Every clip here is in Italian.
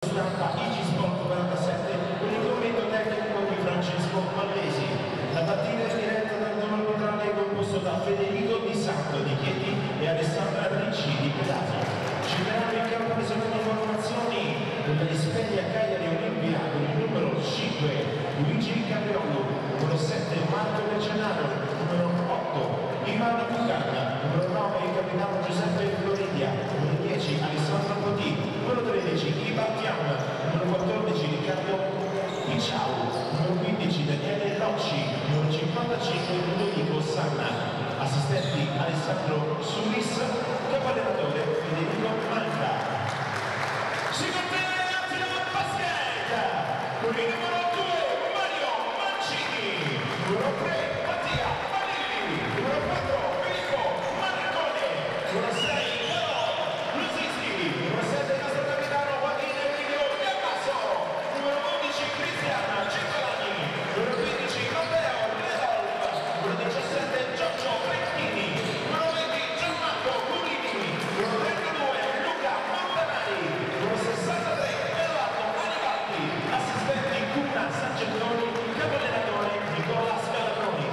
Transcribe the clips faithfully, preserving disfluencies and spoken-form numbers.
Stampa I G Sport quarantasette con il commento tecnico di Francesco Mallesi. La partita è diretta dal dono arbitrale composto da Federico Di Santo di Chieti e Alessandra Ricci di Pedazzo. Scenderanno in campo le seconde formazioni quella di Speglia Cagliari Olimpia con il numero cinque Luigi Capriolo, numero sette Marco Del Gennaro, numero otto Ivano Bucagna, numero nove il capitano Giuseppe Floridia, numero dieci Alessandro Poti, numero tredici Ibattiam, numero quattordici Riccardo Picciao, numero quindici Daniele Locci, numero cinquantacinque Ludovico Sanna, assistenti Alessandro Sulis, capoallenatore Federico Manca. Si continua in basket con il numero due Mario Mancini, numero tre Mattia Vanilli, numero quattro Filippo Marconi, numero sei Carlo Lusinski, numero sette il nostro capitano Joaquin Emilio Giammasso, numero undici Cristiana Ciccolani, numero quindici Matteo Redolf, numero diciassette Giorgio Frecchini, numero venti Gianmarco Gurini, numero trentadue Luca Montanari, numero sessantatré Edoardo Manibaldi, assistenti Cuna Sangettoni, capoallenatore Nicola Scalabroni.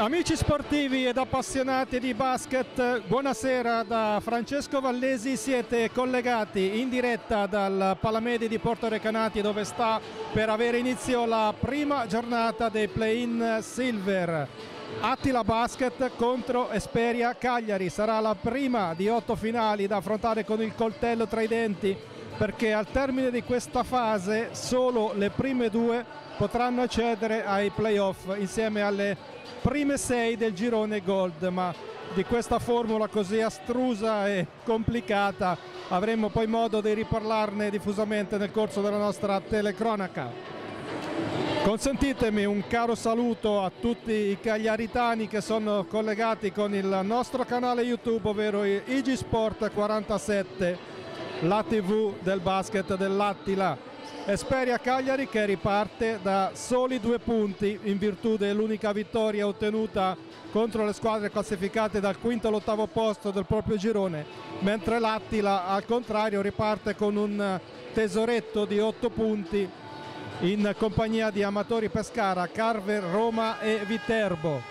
Amici sportivi ed appassionati di basket, buonasera da Francesco Vallesi. Siete collegati in diretta dal Palamedi di Porto Recanati, dove sta per avere inizio la prima giornata dei play-in Silver. Attila Basket contro Esperia Cagliari. Sarà la prima di otto finali da affrontare con il coltello tra i denti, perché al termine di questa fase solo le prime due potranno accedere ai playoff insieme alle prime sei del girone Gold. Ma di questa formula così astrusa e complicata avremo poi modo di riparlarne diffusamente nel corso della nostra telecronaca. Consentitemi un caro saluto a tutti i cagliaritani che sono collegati con il nostro canale YouTube, ovvero I G Sport quarantasette, la tivù del basket dell'Attila. Esperia Cagliari che riparte da soli due punti in virtù dell'unica vittoria ottenuta contro le squadre classificate dal quinto all'ottavo posto del proprio girone, mentre l'Attila al contrario riparte con un tesoretto di otto punti in compagnia di Amatori Pescara, Carver, Roma e Viterbo.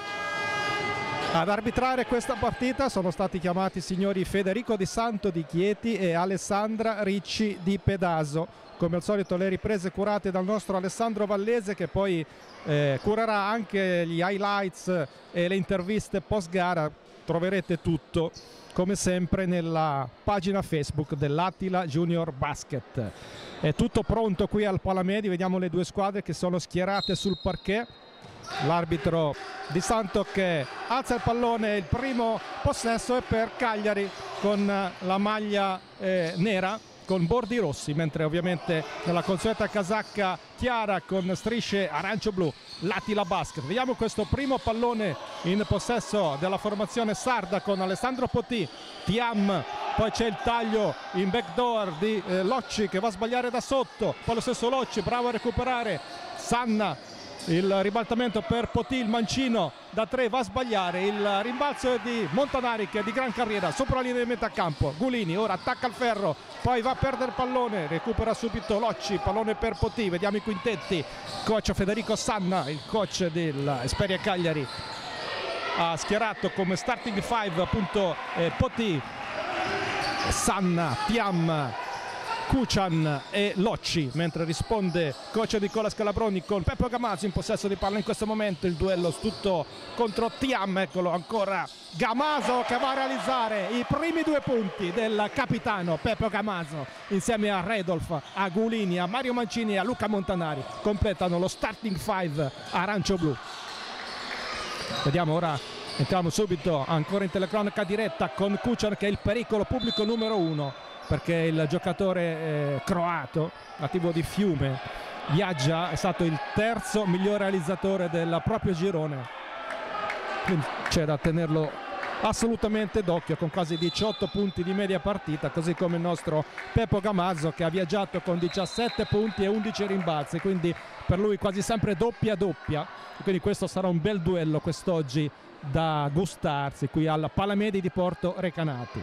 Ad arbitrare questa partita sono stati chiamati i signori Federico Di Santo di Chieti e Alessandra Ricci di Pedaso. Come al solito le riprese curate dal nostro Alessandro Vallese, che poi eh, curerà anche gli highlights e le interviste post gara. Troverete tutto come sempre nella pagina Facebook dell'Attila Junior Basket. È tutto pronto qui al Palamedi, vediamo le due squadre che sono schierate sul parquet. L'arbitro Di Santo che alza il pallone, il primo possesso è per Cagliari con la maglia eh, nera con bordi rossi, mentre ovviamente nella consueta casacca chiara con strisce arancio-blu l'Attila Basket. Vediamo questo primo pallone in possesso della formazione sarda con Alessandro Potì, Tiam, poi c'è il taglio in backdoor di eh, Locci che va a sbagliare da sotto, poi lo stesso Locci bravo a recuperare, Sanna, il ribaltamento per Potì, il mancino da tre va a sbagliare, il rimbalzo è di Montanari che è di gran carriera sopra la linea di metà campo. Gulini ora attacca il ferro, poi va a perdere il pallone, recupera subito Locci, pallone per Potì, vediamo i quintetti. Coach Federico Sanna, il coach dell'Esperia Cagliari, ha schierato come starting five appunto eh, Potì, Sanna, Tiam, Kuchan e Locci, mentre risponde coach Nicola Scalabroni con Peppo Gamaso in possesso di palla in questo momento. Il duello tutto contro Tiam, eccolo ancora Gamaso che va a realizzare i primi due punti del capitano Peppo Gamaso insieme a Redolf, a Gulini, a Mario Mancini e a Luca Montanari. Completano lo starting five arancio-blu. Vediamo ora, entriamo subito ancora in telecronaca diretta con Kuchan che è il pericolo pubblico numero uno, perché il giocatore eh, croato, nativo di Fiume, Viaggia, è stato il terzo miglior realizzatore del proprio girone. Quindi c'è da tenerlo assolutamente d'occhio, con quasi diciotto punti di media partita, così come il nostro Peppo Gamaso che ha viaggiato con diciassette punti e undici rimbalzi, quindi per lui quasi sempre doppia doppia. Quindi questo sarà un bel duello quest'oggi da gustarsi qui al Palamedi di Porto Recanati.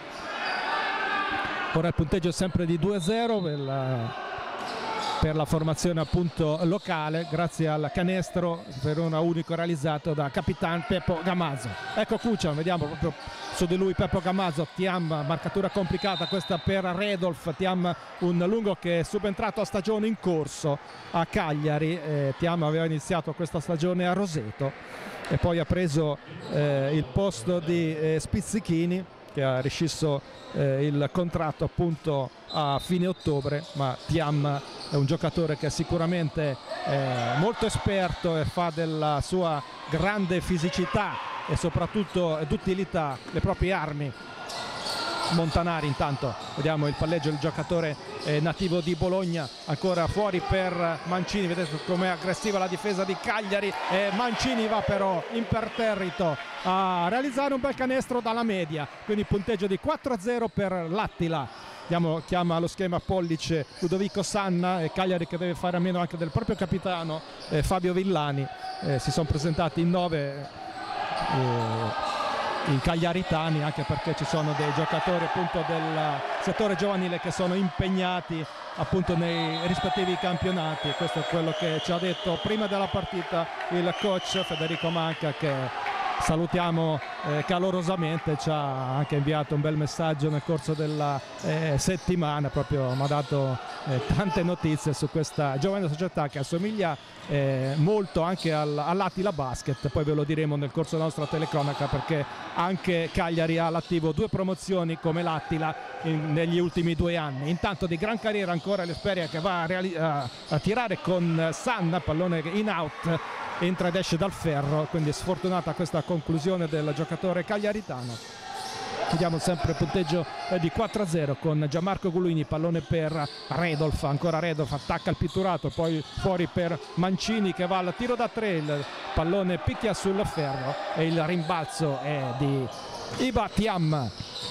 Ora il punteggio è sempre di due a zero per la, per la formazione appunto locale, grazie al canestro per uno unico realizzato da Capitan Peppo Gamaso. Ecco Kuchan, vediamo proprio su di lui Peppo Gamaso. Tiam, marcatura complicata questa per Redolf. Tiam, un lungo che è subentrato a stagione in corso a Cagliari. eh, Tiam aveva iniziato questa stagione a Roseto e poi ha preso eh, il posto di eh, Spizzichini, che ha rescisso eh, il contratto appunto a fine ottobre. Ma Tiam è un giocatore che è sicuramente eh, molto esperto e fa della sua grande fisicità e soprattutto d'utilità le proprie armi. Montanari intanto, vediamo il palleggio del giocatore eh, nativo di Bologna, ancora fuori per Mancini. Vedete com'è aggressiva la difesa di Cagliari e Mancini va però imperterrito a realizzare un bel canestro dalla media, quindi punteggio di quattro a zero per l'Attila. Vediamo, chiama lo schema pollice Ludovico Sanna e Cagliari che deve fare a meno anche del proprio capitano eh, Fabio Villani. Eh, si sono presentati in nove eh, in cagliaritani, anche perché ci sono dei giocatori appunto del settore giovanile che sono impegnati appunto nei rispettivi campionati. Questo è quello che ci ha detto prima della partita il coach Federico Manca, che salutiamo eh, calorosamente. Ci ha anche inviato un bel messaggio nel corso della eh, settimana, proprio mi ha dato eh, tante notizie su questa giovane società che assomiglia eh, molto anche al, all'Attila Basket. Poi ve lo diremo nel corso della nostra telecronaca, perché anche Cagliari ha all'attivo due promozioni come l'Attila in, negli ultimi due anni. Intanto di gran carriera ancora l'Esperia, che va a, a, a tirare con Sanna, pallone in out, entra ed esce dal ferro, quindi sfortunata questa conclusione del giocatore cagliaritano. Vediamo sempre il punteggio di quattro a zero con Gianmarco Guluini, pallone per Redolf, ancora Redolf attacca il pitturato, poi fuori per Mancini che va al tiro da tre, il pallone picchia sul ferro e il rimbalzo è di Ibatiam.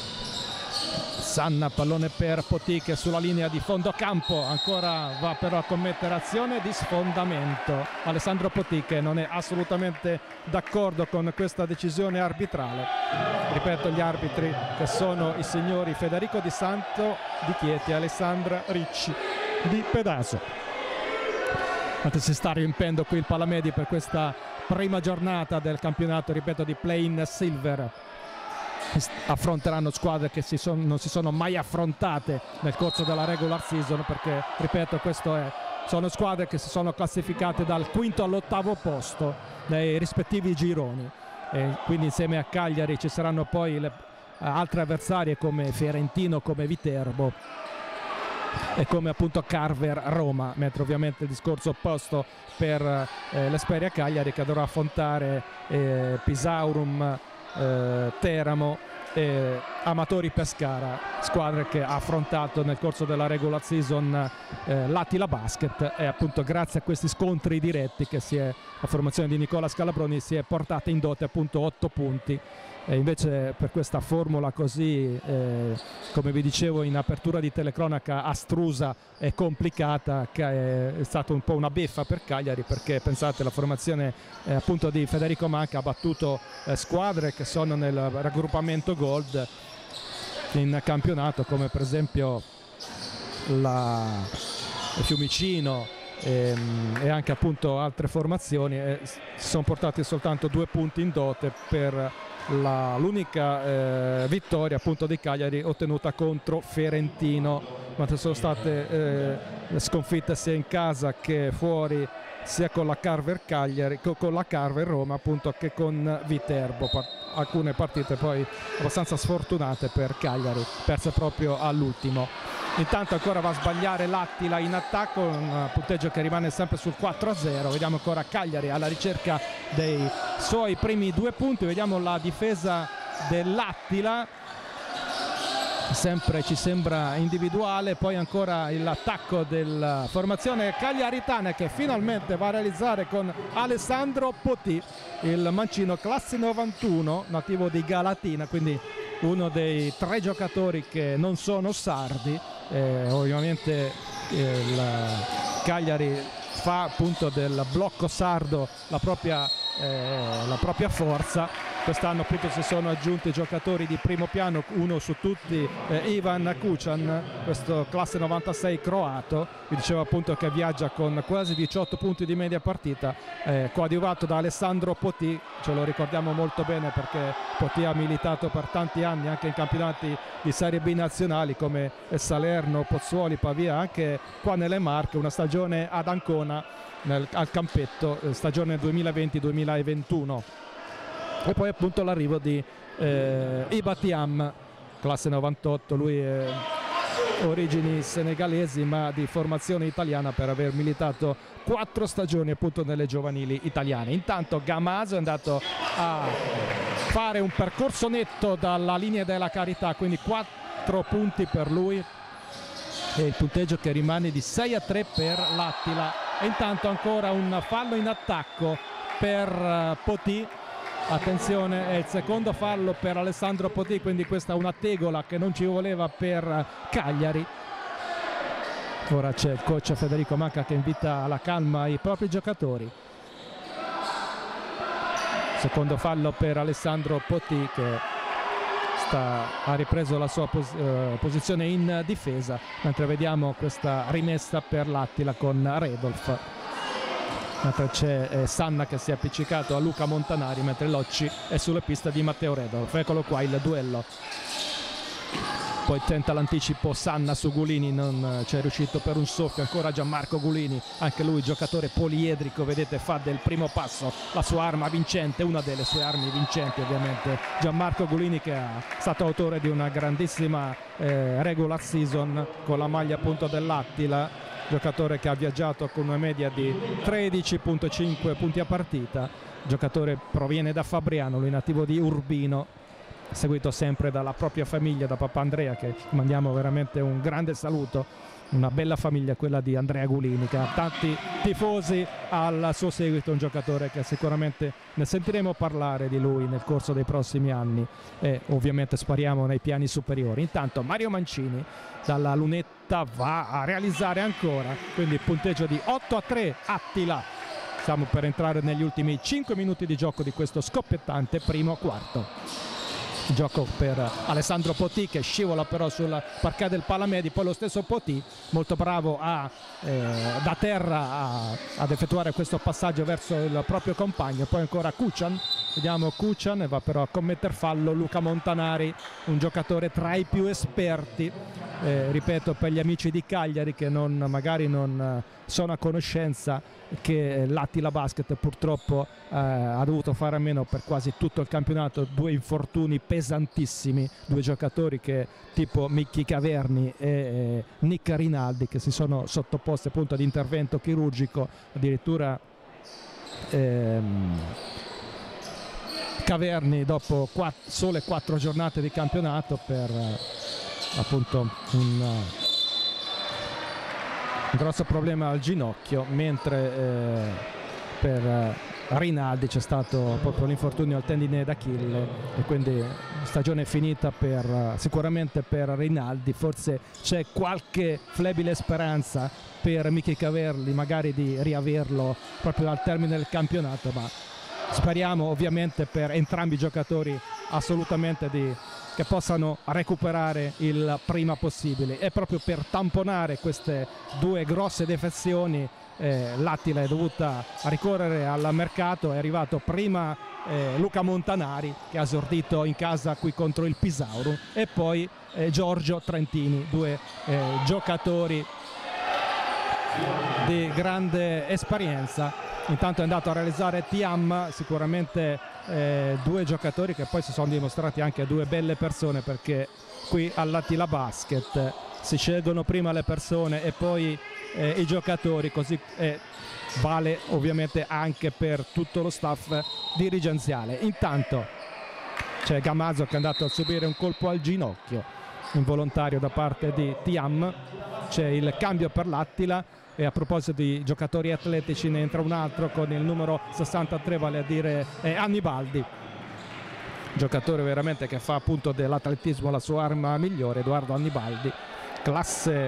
Sanna, pallone per Poti che sulla linea di fondo campo ancora va però a commettere azione di sfondamento. Alessandro Poti che non è assolutamente d'accordo con questa decisione arbitrale. Ripeto, gli arbitri che sono i signori Federico Di Santo di Chieti e Alessandra Ricci di Pedaso. Mentre si sta riempendo qui il Palamedi per questa prima giornata del campionato, ripeto, di Play-in Silver. Affronteranno squadre che si son, non si sono mai affrontate nel corso della regular season, perché ripeto, questo è, sono squadre che si sono classificate dal quinto all'ottavo posto nei rispettivi gironi, e quindi insieme a Cagliari ci saranno poi le altre avversarie come Fiorentino, come Viterbo e come appunto Carver Roma, mentre ovviamente il discorso opposto per eh, l'Esperia Cagliari, che dovrà affrontare eh, Pisaurum, Eh, Teramo e Amatori Pescara, squadre che ha affrontato nel corso della regular season eh, l'Attila Basket, e appunto grazie a questi scontri diretti che si è, la formazione di Nicola Scalabroni si è portata in dote appunto otto punti. E invece per questa formula così, eh, come vi dicevo in apertura di telecronaca, astrusa e complicata, che è, è stata un po' una beffa per Cagliari, perché pensate, la formazione eh, appunto di Federico Manca ha battuto eh, squadre che sono nel raggruppamento Gold in campionato, come per esempio la Fiumicino e, e anche appunto altre formazioni, e si sono portati soltanto due punti in dote per l'unica eh, vittoria appunto di Cagliari ottenuta contro Fiorentino, ma sono state eh, sconfitte sia in casa che fuori, sia con la Carver Cagliari, con la Carver Roma appunto, che con Viterbo. Alcune partite poi abbastanza sfortunate per Cagliari, perse proprio all'ultimo. Intanto ancora va a sbagliare l'Attila in attacco, un punteggio che rimane sempre sul quattro a zero. Vediamo ancora Cagliari alla ricerca dei suoi primi due punti. Vediamo la difesa dell'Attila, sempre ci sembra individuale. Poi ancora l'attacco della formazione cagliaritana, che finalmente va a realizzare con Alessandro Poti, il mancino classe novantuno, nativo di Galatina, quindi uno dei tre giocatori che non sono sardi. Eh, ovviamente eh, il Cagliari fa appunto del blocco sardo la propria, eh, la propria forza. Quest'anno appunto si sono aggiunti giocatori di primo piano, uno su tutti eh, Ivan Kucan, questo classe novantasei croato. Vi dicevo appunto che viaggia con quasi diciotto punti di media partita, eh, coadiuvato da Alessandro Poti. Ce lo ricordiamo molto bene perché Poti ha militato per tanti anni anche in campionati di Serie B nazionali come Salerno, Pozzuoli, Pavia, anche qua nelle Marche, una stagione ad Ancona nel, al campetto, eh, stagione duemilaventi duemilaventuno. E poi appunto l'arrivo di eh, Ibatiam, classe novantotto, lui è origini senegalesi ma di formazione italiana, per aver militato quattro stagioni appunto nelle giovanili italiane. Intanto Gamaso è andato a fare un percorso netto dalla linea della carità, quindi quattro punti per lui e il punteggio che rimane di sei a tre per l'Attila. E intanto ancora un fallo in attacco per uh, Poti. Attenzione, è il secondo fallo per Alessandro Poti, quindi questa è una tegola che non ci voleva per Cagliari. Ora c'è il coach Federico Manca che invita alla calma i propri giocatori. Secondo fallo per Alessandro Poti, che sta, ha ripreso la sua pos eh, posizione in difesa, mentre vediamo questa rimessa per l'Attila con Redolf, mentre c'è eh, Sanna che si è appiccicato a Luca Montanari, mentre Locci è sulle piste di Matteo Redolf. Eccolo qua il duello, poi tenta l'anticipo Sanna su Gulini, non c'è riuscito per un soffio. Ancora Gianmarco Gulini, anche lui giocatore poliedrico, vedete, fa del primo passo la sua arma vincente, una delle sue armi vincenti ovviamente. Gianmarco Gulini, che è stato autore di una grandissima eh, regular season con la maglia appunto dell'Attila, giocatore che ha viaggiato con una media di tredici virgola cinque punti a partita, giocatore proviene da Fabriano, lui nativo di Urbino, seguito sempre dalla propria famiglia, da papà Andrea, che mandiamo veramente un grande saluto. Una bella famiglia quella di Andrea Gulini, che ha tanti tifosi al suo seguito, un giocatore che sicuramente ne sentiremo parlare di lui nel corso dei prossimi anni e ovviamente spariamo nei piani superiori. Intanto Mario Mancini dalla lunetta va a realizzare ancora, quindi punteggio di otto a tre Attila. Stiamo per entrare negli ultimi cinque minuti di gioco di questo scoppiettante primo quarto. Gioco per Alessandro Potì, che scivola però sul parquet del Palamedi, poi lo stesso Potì molto bravo a, eh, da terra a, ad effettuare questo passaggio verso il proprio compagno. Poi ancora Kuchan, vediamo Kuchan, e va però a commettere fallo Luca Montanari, un giocatore tra i più esperti, eh, ripeto, per gli amici di Cagliari che non, magari non sono a conoscenza che l'Attila Basket purtroppo eh, ha dovuto fare a meno per quasi tutto il campionato due infortuni pesantissimi, due giocatori che tipo Micchi Caverni e eh, Nick Rinaldi, che si sono sottoposti appunto ad intervento chirurgico, addirittura ehm, Caverni dopo quattro, sole quattro giornate di campionato per eh, appunto un Un grosso problema al ginocchio, mentre eh, per eh, Rinaldi c'è stato proprio l'infortunio al tendine d'Achille e quindi stagione finita per, uh, sicuramente per Rinaldi. Forse c'è qualche flebile speranza per Michi Caverli magari di riaverlo proprio al termine del campionato, ma speriamo ovviamente per entrambi i giocatori assolutamente di che possano recuperare il prima possibile. E proprio per tamponare queste due grosse defezioni eh, l'Attila è dovuta ricorrere al mercato. È arrivato prima eh, Luca Montanari, che ha esordito in casa qui contro il Pisauro, e poi eh, Giorgio Trentini, due eh, giocatori di grande esperienza. Intanto è andato a realizzare Tiam, sicuramente eh, due giocatori che poi si sono dimostrati anche due belle persone, perché qui all'Attila Basket si scelgono prima le persone e poi eh, i giocatori, così eh, vale ovviamente anche per tutto lo staff dirigenziale. Intanto c'è Gamazzo che è andato a subire un colpo al ginocchio involontario da parte di Tiam. C'è il cambio per l'Attila. E a proposito di giocatori atletici, ne entra un altro con il numero sessantatré, vale a dire eh, Annibaldi, giocatore veramente che fa appunto dell'atletismo la sua arma migliore. Edoardo Annibaldi, classe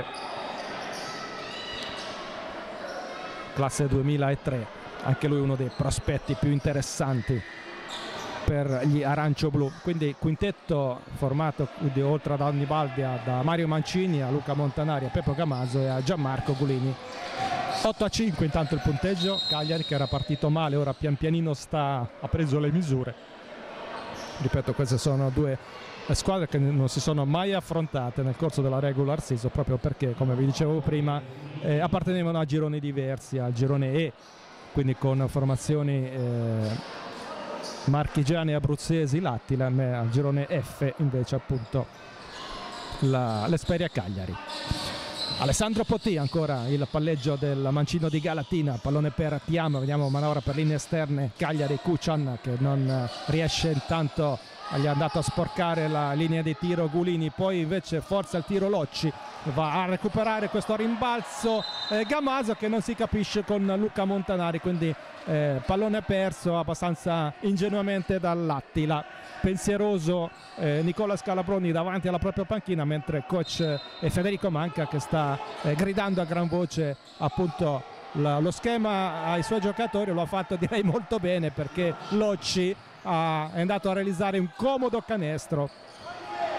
classe duemilatré, anche lui uno dei prospetti più interessanti per gli arancioblu. Quindi quintetto formato di, oltre ad Annibaldi, da Mario Mancini, a Luca Montanari, a Peppo Gamazzo e a Gianmarco Gulini. otto a cinque intanto il punteggio. Cagliari, che era partito male, ora pian pianino sta, ha preso le misure. Ripeto, queste sono due squadre che non si sono mai affrontate nel corso della regular season, proprio perché, come vi dicevo prima, eh, appartenevano a gironi diversi, al girone E, quindi con formazioni eh, marchigiane e abruzzesi l'Attila, al girone F invece appunto l'Esperia Cagliari. Alessandro Potì, ancora il palleggio del mancino di Galatina, pallone per Tiam, vediamo manovra per linee esterne Cagliari. Kuchan che non riesce, intanto gli è andato a sporcare la linea di tiro Gulini, poi invece forza il tiro Locci, va a recuperare questo rimbalzo eh, Gamazzo, che non si capisce con Luca Montanari, quindi eh, pallone perso abbastanza ingenuamente dall'Attila. Pensieroso eh, Nicola Scalabroni davanti alla propria panchina, mentre coach eh, Federico Manca che sta eh, gridando a gran voce appunto la, lo schema ai suoi giocatori. Lo ha fatto direi molto bene, perché Locci ha, è andato a realizzare un comodo canestro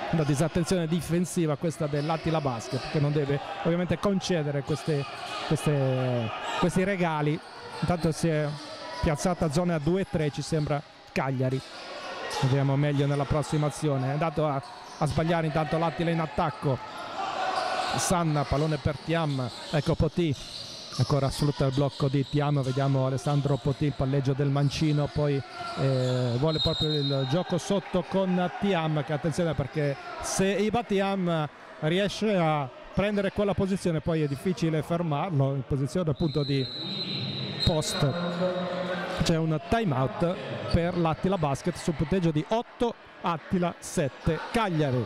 una disattenzione difensiva questa dell'Attila Basket, che non deve ovviamente concedere queste, queste, questi regali. Intanto si è piazzata zona a due tre, ci sembra Cagliari. Vediamo meglio nella prossima azione. È andato a, a sbagliare intanto l'Attila in attacco. Sanna, pallone per Thiam, ecco Potì, ancora sfrutta il blocco di Thiam, vediamo Alessandro Potì, il palleggio del mancino, poi eh, vuole proprio il gioco sotto con Thiam, che attenzione perché se Iba Thiam riesce a prendere quella posizione poi è difficile fermarlo in posizione appunto di post. C'è un time out per l'Attila Basket sul punteggio di otto Attila sette Cagliari.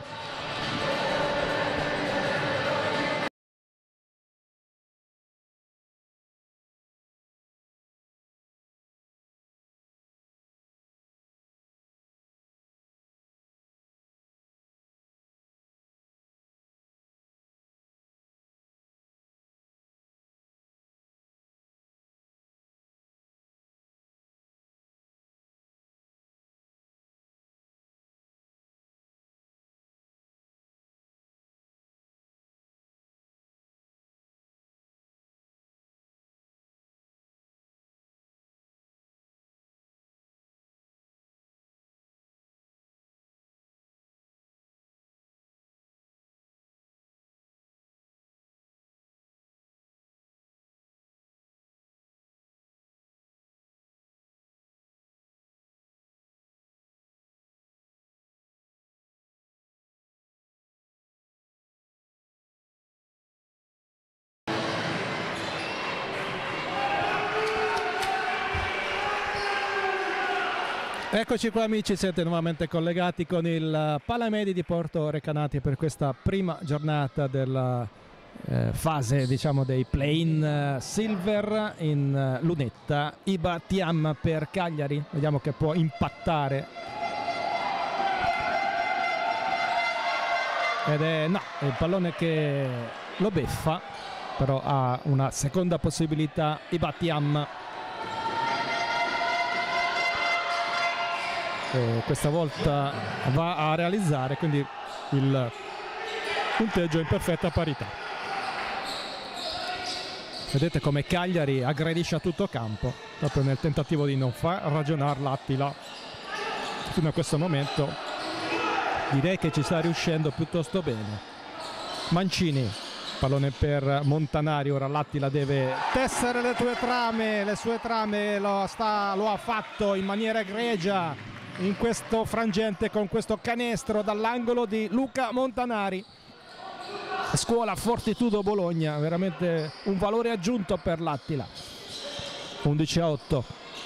Eccoci qua amici, siete nuovamente collegati con il Palamedi di Porto Recanati per questa prima giornata della eh, fase diciamo dei play-in eh, silver in eh, lunetta. Iba Thiam per Cagliari, vediamo che può impattare ed è no, è il pallone che lo beffa, però ha una seconda possibilità Iba Thiam. Eh, questa volta va a realizzare, quindi il punteggio in perfetta parità. Vedete come Cagliari aggredisce a tutto campo proprio nel tentativo di non far ragionare l'Attila. Fino a questo momento direi che ci sta riuscendo piuttosto bene. Mancini, pallone per Montanari, ora l'Attila deve tessere le tue trame, le sue trame lo, sta, lo ha fatto in maniera egregia in questo frangente con questo canestro dall'angolo di Luca Montanari. Scuola Fortitudo Bologna, veramente un valore aggiunto per l'Attila. undici a otto.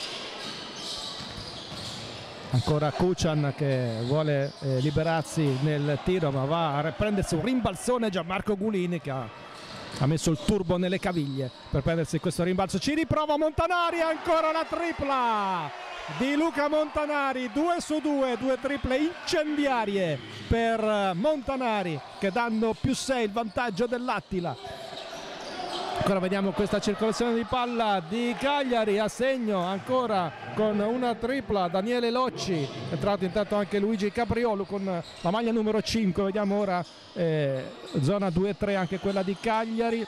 Ancora Kuchan che vuole eh, liberarsi nel tiro, ma va a prendersi un rimbalzone. Gianmarco Gulini che ha, ha messo il turbo nelle caviglie per prendersi questo rimbalzo. Ci riprova Montanari, ancora la tripla di Luca Montanari, due su due, due triple incendiarie per Montanari che danno più sei, il vantaggio dell'Attila. Ancora vediamo questa circolazione di palla di Cagliari, a segno ancora con una tripla Daniele Locci, è entrato intanto anche Luigi Capriolo con la maglia numero cinque. Vediamo ora eh, zona due tre anche quella di Cagliari.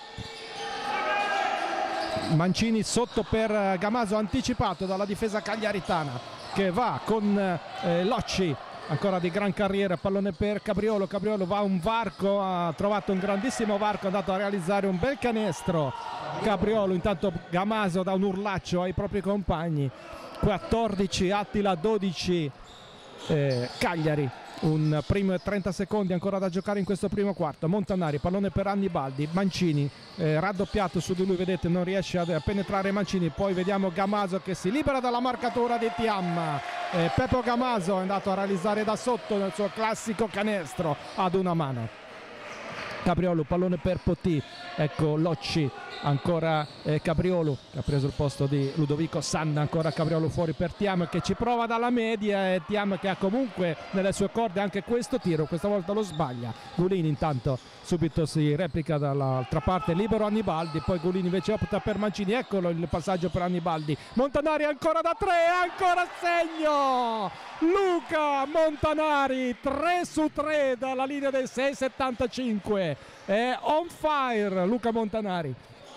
Mancini sotto per Gamaso, anticipato dalla difesa cagliaritana che va con eh, Locci, ancora di gran carriera, pallone per Capriolo. Capriolo va a un varco, ha trovato un grandissimo varco, è andato a realizzare un bel canestro Capriolo. Intanto Gamaso dà un urlaccio ai propri compagni. quattordici Attila, dodici eh, Cagliari. Un primo e trenta secondi ancora da giocare in questo primo quarto. Montanari, pallone per Annibaldi, Mancini eh, raddoppiato su di lui, vedete non riesce a penetrare Mancini. Poi vediamo Gamaso che si libera dalla marcatura di Thiam. eh, Peppo Gamaso è andato a realizzare da sotto nel suo classico canestro ad una mano. Capriolo, pallone per Potì, ecco Locci, ancora eh, Capriolo che ha preso il posto di Ludovico Sanna. Ancora Capriolo fuori per Thiam che ci prova dalla media, e Thiam che ha comunque nelle sue corde anche questo tiro, questa volta lo sbaglia. Gulini intanto subito si replica dall'altra parte, libero Annibaldi, poi Gulini invece opta per Mancini, eccolo il passaggio per Annibaldi. Montanari ancora da tre, ancora segno Luca Montanari, tre su tre dalla linea dei sei settantacinque, è on fire Luca Montanari.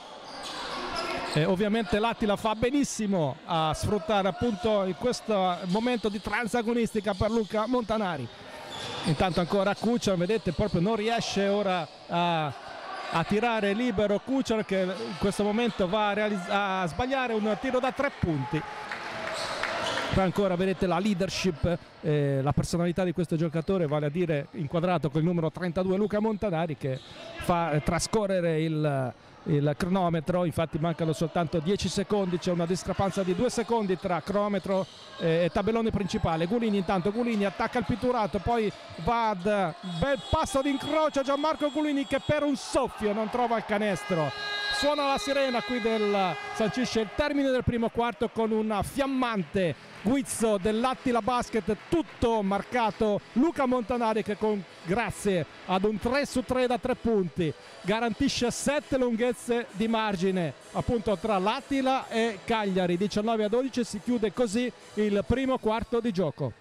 E ovviamente l'Attila fa benissimo a sfruttare appunto in questo momento di transagonistica per Luca Montanari. Intanto ancora Kuchar, vedete, proprio non riesce ora a, a tirare libero Kuchar, che in questo momento va a, a sbagliare un tiro da tre punti. Poi ancora vedete la leadership, eh, la personalità di questo giocatore, vale a dire inquadrato con il numero trentadue Luca Montanari, che fa eh, trascorrere il, il cronometro. Infatti mancano soltanto dieci secondi, c'è una discrepanza di due secondi tra cronometro eh, e tabellone principale. Gulini intanto, Gulini attacca il pitturato, poi va ad bel passo d'incrocio Gianmarco Gulini, che per un soffio non trova il canestro. Suona la sirena qui del sancisce il termine del primo quarto con una fiammante guizzo dell'Attila Basket, tutto marcato Luca Montanari, che con, grazie ad un tre su tre da tre punti garantisce sette lunghezze di margine appunto tra l'Attila e Cagliari. Diciannove a dodici, si chiude così il primo quarto di gioco.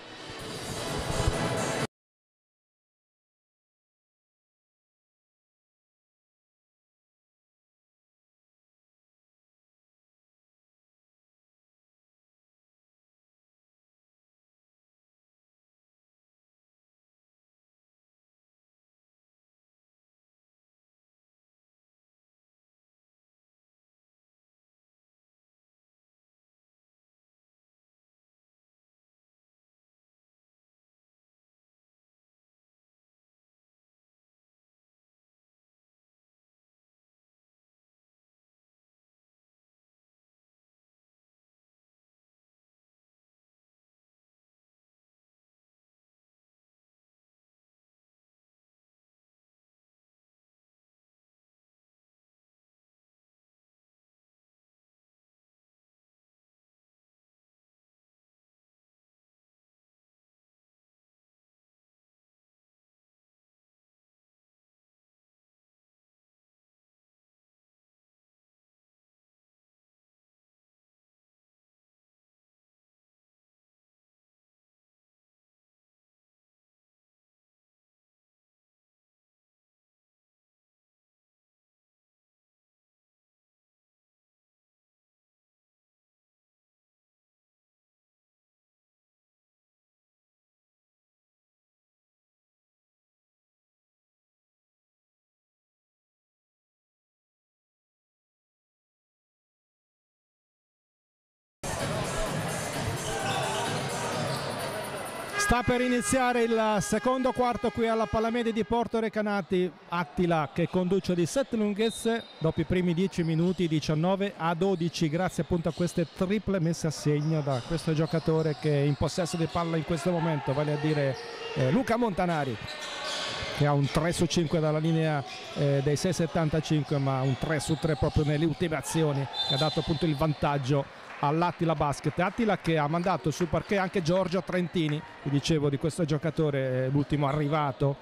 Sta per iniziare il secondo quarto qui alla Palamede di Porto Recanati. Attila che conduce di sette lunghezze dopo i primi dieci minuti, diciannove a dodici, grazie appunto a queste triple messe a segno da questo giocatore che è in possesso di palla in questo momento, vale a dire eh, Luca Montanari, che ha un tre su cinque dalla linea eh, dei sei settantacinque, ma un tre su tre proprio nelle ultime azioni, che ha dato appunto il vantaggio all'Attila Basket. Attila che ha mandato sul parquet anche Giorgio Trentini, vi dicevo di questo giocatore, l'ultimo arrivato,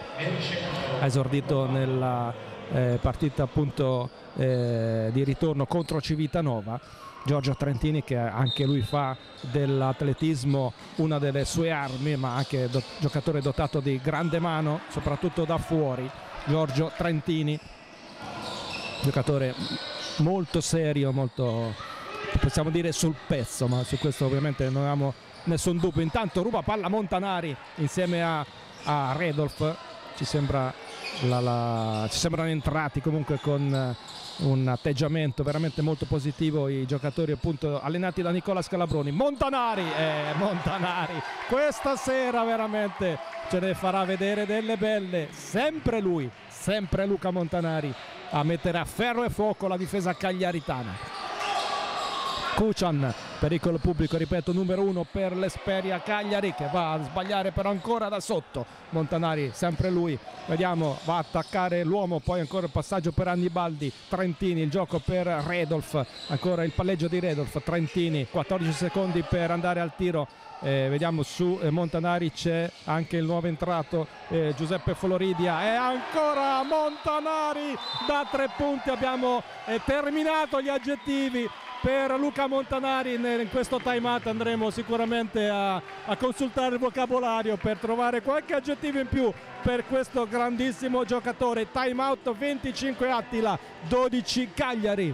ha esordito nella eh, partita appunto eh, di ritorno contro Civitanova. Giorgio Trentini, che anche lui fa dell'atletismo una delle sue armi, ma anche do giocatore dotato di grande mano, soprattutto da fuori. Giorgio Trentini, giocatore molto serio, molto, possiamo dire, sul pezzo, ma su questo ovviamente non abbiamo nessun dubbio. Intanto ruba palla Montanari insieme a, a Redolf, ci sembra la, la, ci sembrano entrati comunque con un atteggiamento veramente molto positivo i giocatori appunto allenati da Nicola Scalabroni. Montanari, eh, Montanari questa sera veramente ce ne farà vedere delle belle, sempre lui, sempre Luca Montanari a mettere a ferro e fuoco la difesa cagliaritana. Kuchan, pericolo pubblico, ripeto, numero uno per l'Esperia Cagliari, che va a sbagliare però ancora da sotto. Montanari, sempre lui, vediamo, va a attaccare l'uomo, poi ancora il passaggio per Annibaldi. Trentini, il gioco per Redolf, ancora il palleggio di Redolf. Trentini, quattordici secondi per andare al tiro. Eh, vediamo su eh, Montanari c'è anche il nuovo entrato eh, Giuseppe Floridia, e ancora Montanari da tre punti. Abbiamo eh, terminato gli aggettivi per Luca Montanari. In questo time out andremo sicuramente a, a consultare il vocabolario per trovare qualche aggettivo in più per questo grandissimo giocatore. Time out venticinque Attila, dodici Cagliari.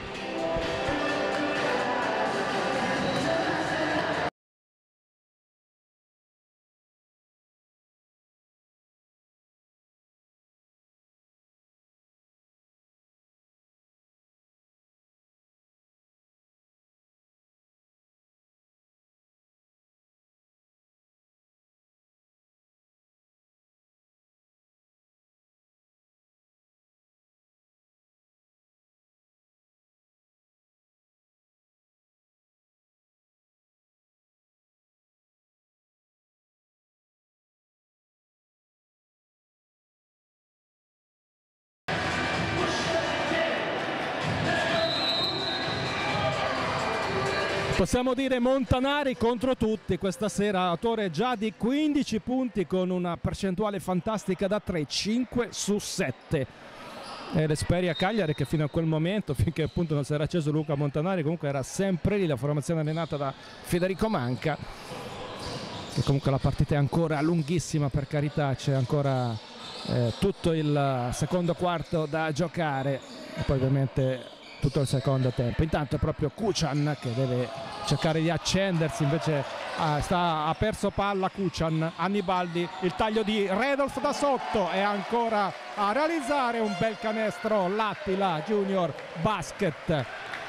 Possiamo dire Montanari contro tutti questa sera, autore già di quindici punti con una percentuale fantastica da tre, cinque su sette. E l'Esperia Cagliari che fino a quel momento, finché appunto non si era acceso Luca Montanari, comunque era sempre lì, la formazione allenata da Federico Manca, che comunque la partita è ancora lunghissima, per carità, c'è ancora eh, tutto il secondo quarto da giocare e poi ovviamente tutto il secondo tempo. Intanto è proprio Kuchan che deve cercare di accendersi, invece ah, sta, ha perso palla Kuchan. Annibaldi, il taglio di Redolf da sotto e ancora a realizzare un bel canestro l'Attila Junior Basket.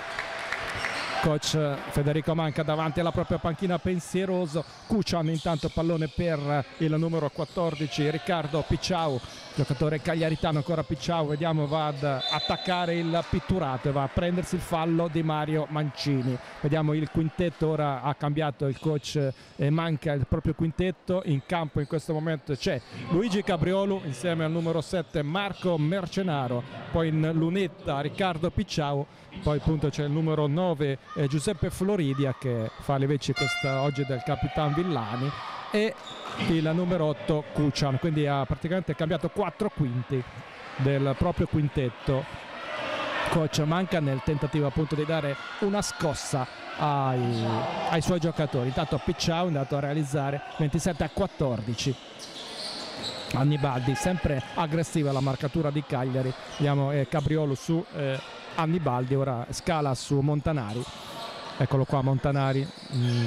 Coach Federico Manca davanti alla propria panchina pensieroso. Kuchan intanto pallone per il numero quattordici Riccardo Picciau, giocatore cagliaritano. Ancora Picciau, vediamo, va ad attaccare il pitturato e va a prendersi il fallo di Mario Mancini. Vediamo il quintetto, ora ha cambiato il coach e Manca il proprio quintetto. In campo in questo momento c'è Luigi Cabriolu insieme al numero sette Marco Mercenaro, poi in lunetta Riccardo Picciau, poi appunto c'è il numero nove eh, Giuseppe Floridia che fa le veci questa oggi del Capitan Villani, e il numero otto Kuchan, quindi ha praticamente cambiato quattro quinti del proprio quintetto coach Manca nel tentativo appunto di dare una scossa ai, ai suoi giocatori. Intanto Picciau è andato a realizzare ventisette a quattordici. Annibaldi sempre aggressiva la marcatura di Cagliari, vediamo eh, Cabriolo su eh, Annibaldi, ora scala su Montanari, eccolo qua Montanari, mm.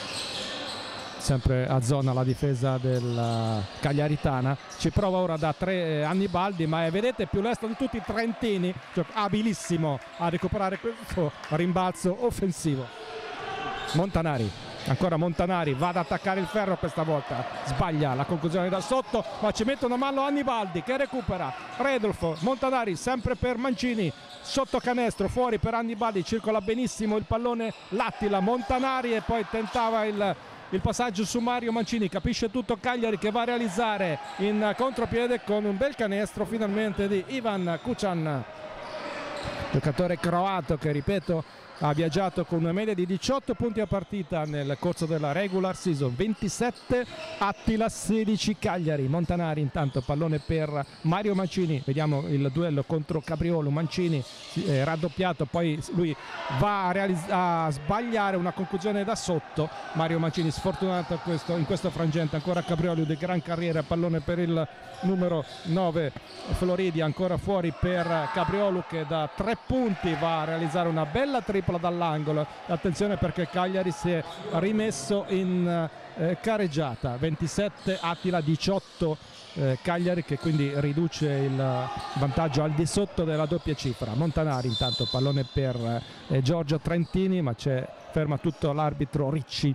sempre a zona la difesa del Cagliaritana, ci prova ora da tre eh, Annibaldi, ma è, vedete, più lestro di tutti i trentini, cioè, abilissimo a recuperare questo rimbalzo offensivo. Montanari, ancora Montanari, va ad attaccare il ferro, questa volta sbaglia la conclusione da sotto, ma ci mette una mano Annibaldi che recupera Redolfo. Montanari sempre per Mancini, sotto canestro, fuori per Annibaldi, circola benissimo il pallone l'Attila. Montanari e poi tentava il, il passaggio su Mario Mancini, capisce tutto Cagliari che va a realizzare in contropiede con un bel canestro finalmente di Ivan Kuchan, giocatore croato che, ripeto, ha viaggiato con una media di diciotto punti a partita nel corso della regular season. ventisette Attila, sedici Cagliari. Montanari intanto pallone per Mario Mancini, vediamo il duello contro Cabriolo. Mancini eh, raddoppiato, poi lui va a, a sbagliare una conclusione da sotto. Mario Mancini sfortunato a questo, in questo frangente. Ancora Cabriolo di gran carriera, pallone per il numero nove Floridi, ancora fuori per Cabriolo che da tre punti va a realizzare una bella tripla dall'angolo. Attenzione perché Cagliari si è rimesso in eh, careggiata. ventisette Attila, diciotto eh, Cagliari, che quindi riduce il vantaggio al di sotto della doppia cifra. Montanari intanto pallone per eh, Giorgio Trentini, ma c'è ferma tutto l'arbitro Ricci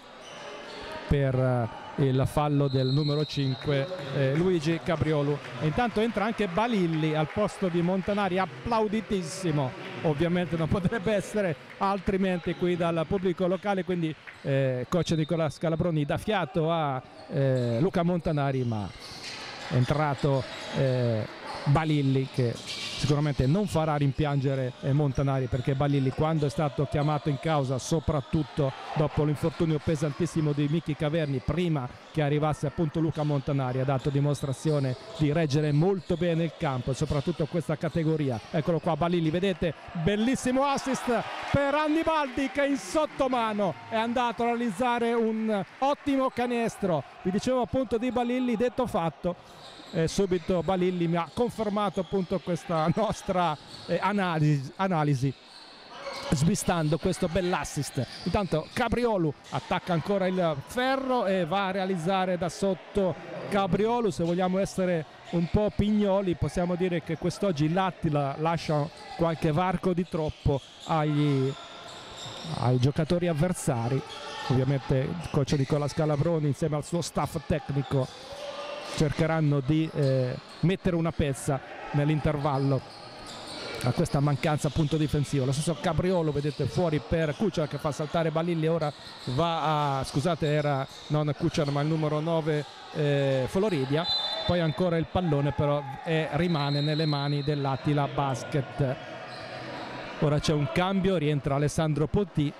per eh, il fallo del numero cinque eh, Luigi Cabriolo. E intanto entra anche Balilli al posto di Montanari, applauditissimo, ovviamente non potrebbe essere altrimenti qui dal pubblico locale, quindi eh, coach Nicola Scalabroni dà fiato a eh, Luca Montanari, ma è entrato eh, Balilli, che sicuramente non farà rimpiangere Montanari, perché Balilli, quando è stato chiamato in causa, soprattutto dopo l'infortunio pesantissimo di Micchi Caverni, prima che arrivasse appunto Luca Montanari, ha dato dimostrazione di reggere molto bene il campo e soprattutto questa categoria. Eccolo qua Balilli, vedete, bellissimo assist per Annibaldi, che in sottomano è andato a realizzare un ottimo canestro. Vi dicevo appunto di Balilli, detto fatto. Eh, subito Balilli mi ha confermato appunto questa nostra eh, analisi, analisi smistando questo bell'assist. Intanto Cabriolu attacca ancora il ferro e va a realizzare da sotto Cabriolu. Se vogliamo essere un po' pignoli, possiamo dire che quest'oggi l'Attila lascia qualche varco di troppo agli, ai giocatori avversari. Ovviamente il coach Nicola Scalabroni insieme al suo staff tecnico cercheranno di eh, mettere una pezza nell'intervallo a questa mancanza appunto difensiva. Lo stesso Cabriolo, vedete, fuori per Kuchar che fa saltare Balilli. Ora va a, scusate, era non Kuchar ma il numero nove eh, Floridia. Poi ancora il pallone però è, rimane nelle mani dell'Attila Basket. Ora c'è un cambio, rientra Alessandro Potti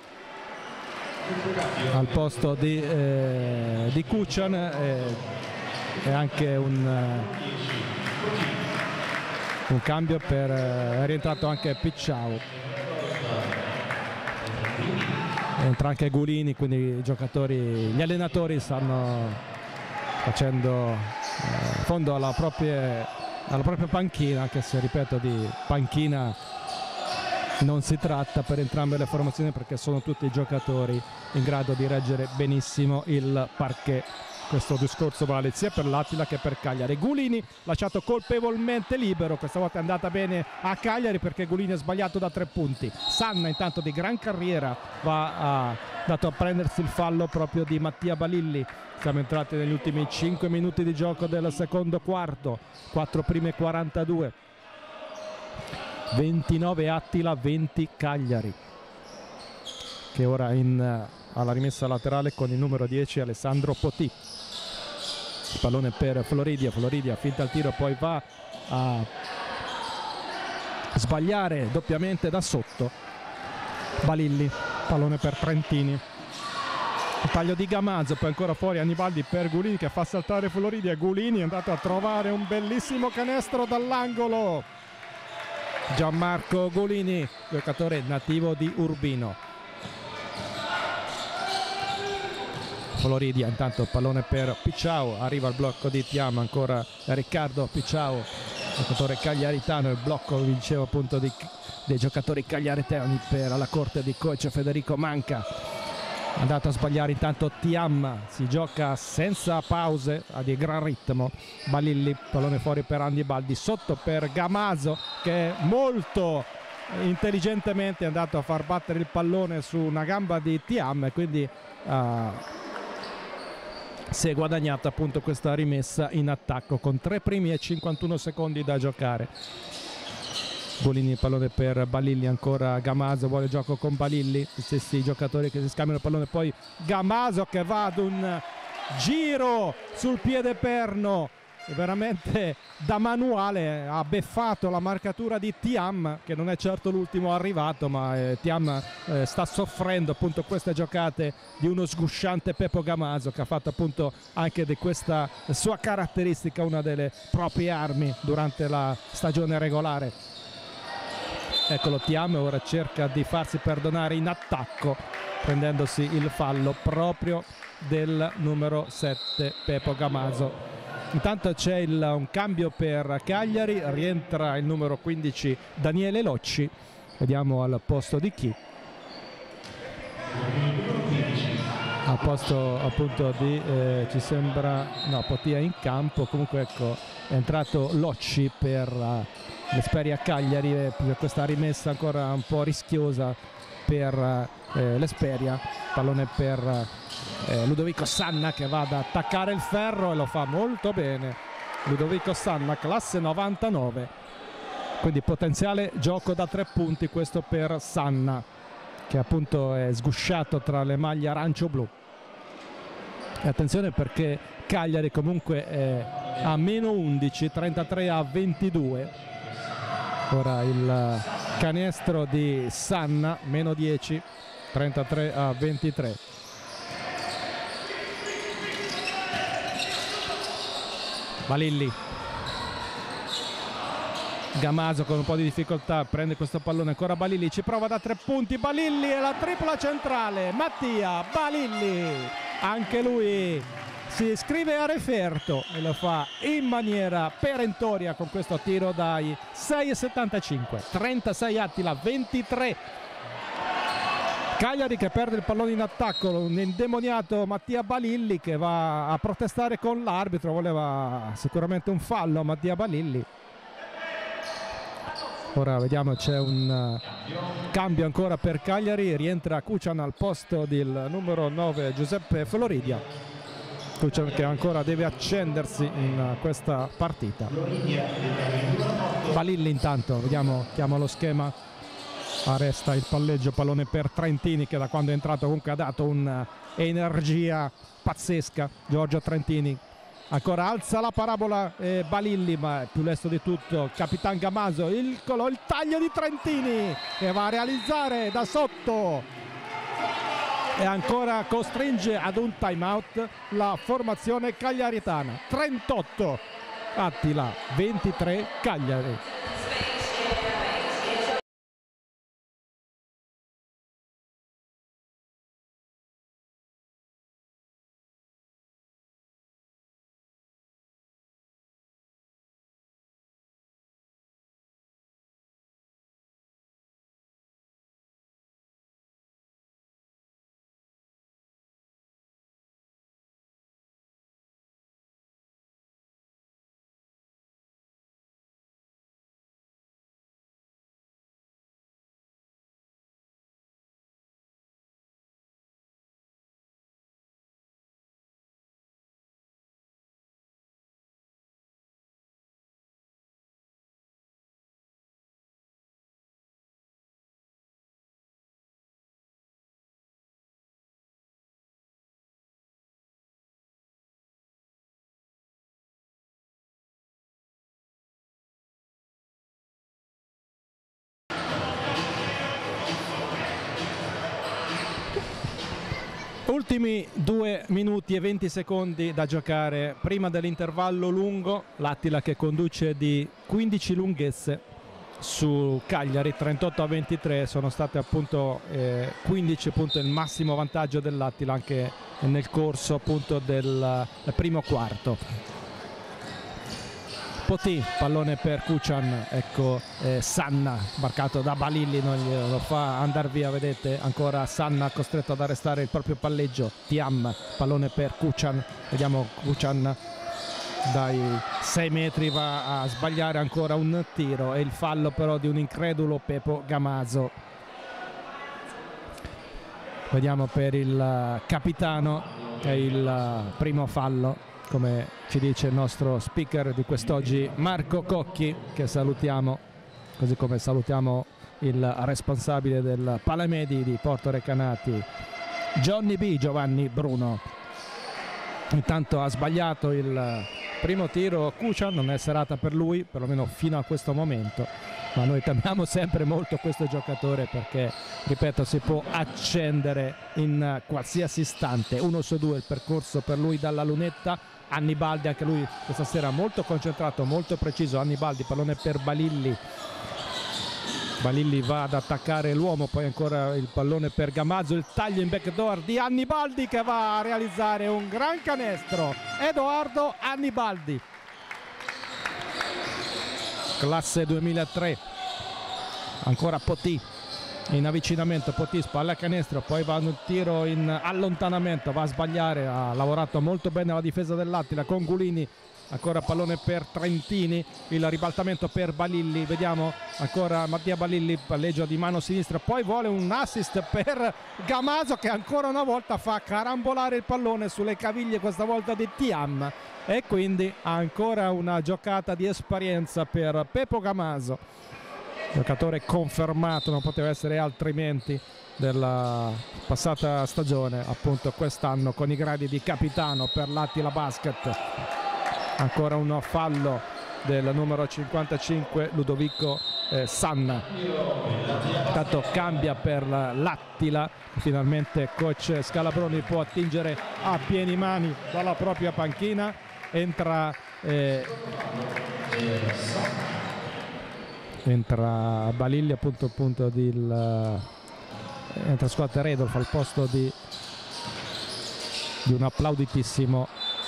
al posto di, eh, di Kuchar eh, e anche un, uh, un cambio per uh, è rientrato anche Picciao, entra anche Gulini, quindi i giocatori, gli allenatori stanno facendo uh, fondo alla propria, alla propria panchina, anche se ripeto di panchina non si tratta per entrambe le formazioni, perché sono tutti giocatori in grado di reggere benissimo il parquet. Questo discorso vale sia per l'Attila che per Cagliari. Gulini lasciato colpevolmente libero, questa volta è andata bene a Cagliari perché Gulini ha sbagliato da tre punti. Sanna intanto di gran carriera va a, dato a prendersi il fallo proprio di Mattia Balilli. Siamo entrati negli ultimi cinque minuti di gioco del secondo quarto, quattro prime quarantadue, ventinove Attila, venti Cagliari, che ora in, alla rimessa laterale con il numero dieci Alessandro Potti. Il pallone per Floridia, Floridia finta il tiro, poi va a sbagliare doppiamente da sotto Balilli, pallone per Trentini, il taglio di Gamazzo, poi ancora fuori Annibaldi per Gulini che fa saltare Floridia. Gulini è andato a trovare un bellissimo canestro dall'angolo. Gianmarco Gulini, giocatore nativo di Urbino. Floridia intanto pallone per Picciao, arriva il blocco di Tiam, ancora Riccardo Picciao, giocatore cagliaritano. Il blocco, vi dicevo appunto, di, dei giocatori cagliaritani per la corte di coach Federico Manca. È andato a sbagliare intanto Tiam, si gioca senza pause, a di gran ritmo. Balilli, pallone fuori per Annibaldi, sotto per Gamazzo che molto intelligentemente è andato a far battere il pallone su una gamba di Tiam e quindi uh, si è guadagnata appunto questa rimessa in attacco con tre primi e cinquantuno secondi da giocare. Golini, pallone per Balilli, ancora Gamazzo vuole gioco con Balilli, gli stessi giocatori che si scambiano il pallone, poi Gamazzo che va ad un giro sul piede perno veramente da manuale, ha beffato la marcatura di Tiam, che non è certo l'ultimo arrivato, ma eh, Tiam eh, sta soffrendo appunto queste giocate di uno sgusciante Peppo Gamazzo, che ha fatto appunto anche di questa sua caratteristica una delle proprie armi durante la stagione regolare. Eccolo Tiam, ora cerca di farsi perdonare in attacco prendendosi il fallo proprio del numero sette Peppo Gamazzo. Intanto c'è il, un cambio per Cagliari, rientra il numero quindici Daniele Locci, vediamo al posto di chi. Al posto appunto di eh, ci sembra no Pottia in campo, comunque ecco è entrato Locci per uh, l'Esperia Cagliari, eh, per questa rimessa ancora un po' rischiosa per eh, l'Esperia. Pallone per eh, Ludovico Sanna che va ad attaccare il ferro e lo fa molto bene. Ludovico Sanna, classe novantanove, quindi potenziale gioco da tre punti questo per Sanna, che appunto è sgusciato tra le maglie arancio-blu. E attenzione perché Cagliari comunque è a meno undici, trentatré a ventidue. Ora il canestro di Sanna, meno dieci, trentatré a ventitré. Balilli, Gamazo con un po' di difficoltà prende questo pallone, ancora Balilli, ci prova da tre punti, Balilli e la tripla centrale, Mattia Balilli, anche lui si iscrive a referto e lo fa in maniera perentoria con questo tiro dai sei e settantacinque, trentasei Attila, ventitré Cagliari che perde il pallone in attacco, un indemoniato Mattia Balilli che va a protestare con l'arbitro, voleva sicuramente un fallo a Mattia Balilli. Ora vediamo, c'è un cambio ancora per Cagliari, rientra Kuchan al posto del numero nove Giuseppe Floridia. Kuchan che ancora deve accendersi in questa partita. Balilli intanto, vediamo, chiama lo schema, arresta il palleggio, pallone per Trentini che da quando è entrato comunque ha dato un'energia pazzesca. Giorgio Trentini ancora alza la parabola, eh, Balilli, ma è più lesto di tutto Capitan Gamazo, il, il taglio di Trentini che va a realizzare da sotto e ancora costringe ad un time out la formazione cagliaritana. Trentotto Attila, ventitré Cagliari. Ultimi due minuti e venti secondi da giocare prima dell'intervallo lungo. L'Attila che conduce di quindici lunghezze su Cagliari, trentotto a ventitré. Sono state appunto eh, quindici appunto il massimo vantaggio dell'Attila anche nel corso appunto del, del primo quarto. Potì, pallone per Kuchan, ecco eh, Sanna marcato da Balilli, non glielo fa andare via, vedete ancora Sanna costretto ad arrestare il proprio palleggio. Tiam, pallone per Kuchan, vediamo Kuchan dai sei metri va a sbagliare ancora un tiro e il fallo però di un incredulo Pepo Gamazo. Vediamo per il capitano è il primo fallo, come ci dice il nostro speaker di quest'oggi Marco Cocchi, che salutiamo, così come salutiamo il responsabile del Palamedi di Porto Recanati Johnny B, Giovanni Bruno. Intanto ha sbagliato il primo tiro Kuchan, non è serata per lui, perlomeno fino a questo momento, ma noi temiamo sempre molto questo giocatore perché, ripeto, si può accendere in qualsiasi istante. Uno su due il percorso per lui dalla lunetta. Annibaldi anche lui questa sera molto concentrato, molto preciso. Annibaldi, pallone per Balilli, Balilli va ad attaccare l'uomo, poi ancora il pallone per Gamazo, il taglio in backdoor di Annibaldi che va a realizzare un gran canestro. Edoardo Annibaldi, classe duemilatré. Ancora Potì in avvicinamento, Potì spalla a canestro, poi va un tiro in allontanamento, va a sbagliare, ha lavorato molto bene la difesa dell'Attila con Gulini. Ancora pallone per Trentini, il ribaltamento per Balilli, vediamo ancora Mattia Balilli, palleggio di mano sinistra, poi vuole un assist per Gamazo che ancora una volta fa carambolare il pallone sulle caviglie, questa volta di Tiam, e quindi ancora una giocata di esperienza per Pepo Gamazo, giocatore confermato, non poteva essere altrimenti della passata stagione, appunto quest'anno con i gradi di capitano per l'Attila Basket. Ancora un fallo del numero cinquantacinque Ludovico eh, Sanna. Intanto cambia per l'Attila, finalmente coach Scalabroni può attingere a pieni mani dalla propria panchina. Entra eh, entra Balilli appunto appunto di entra Scott Redolf al posto di, di un applauditissimo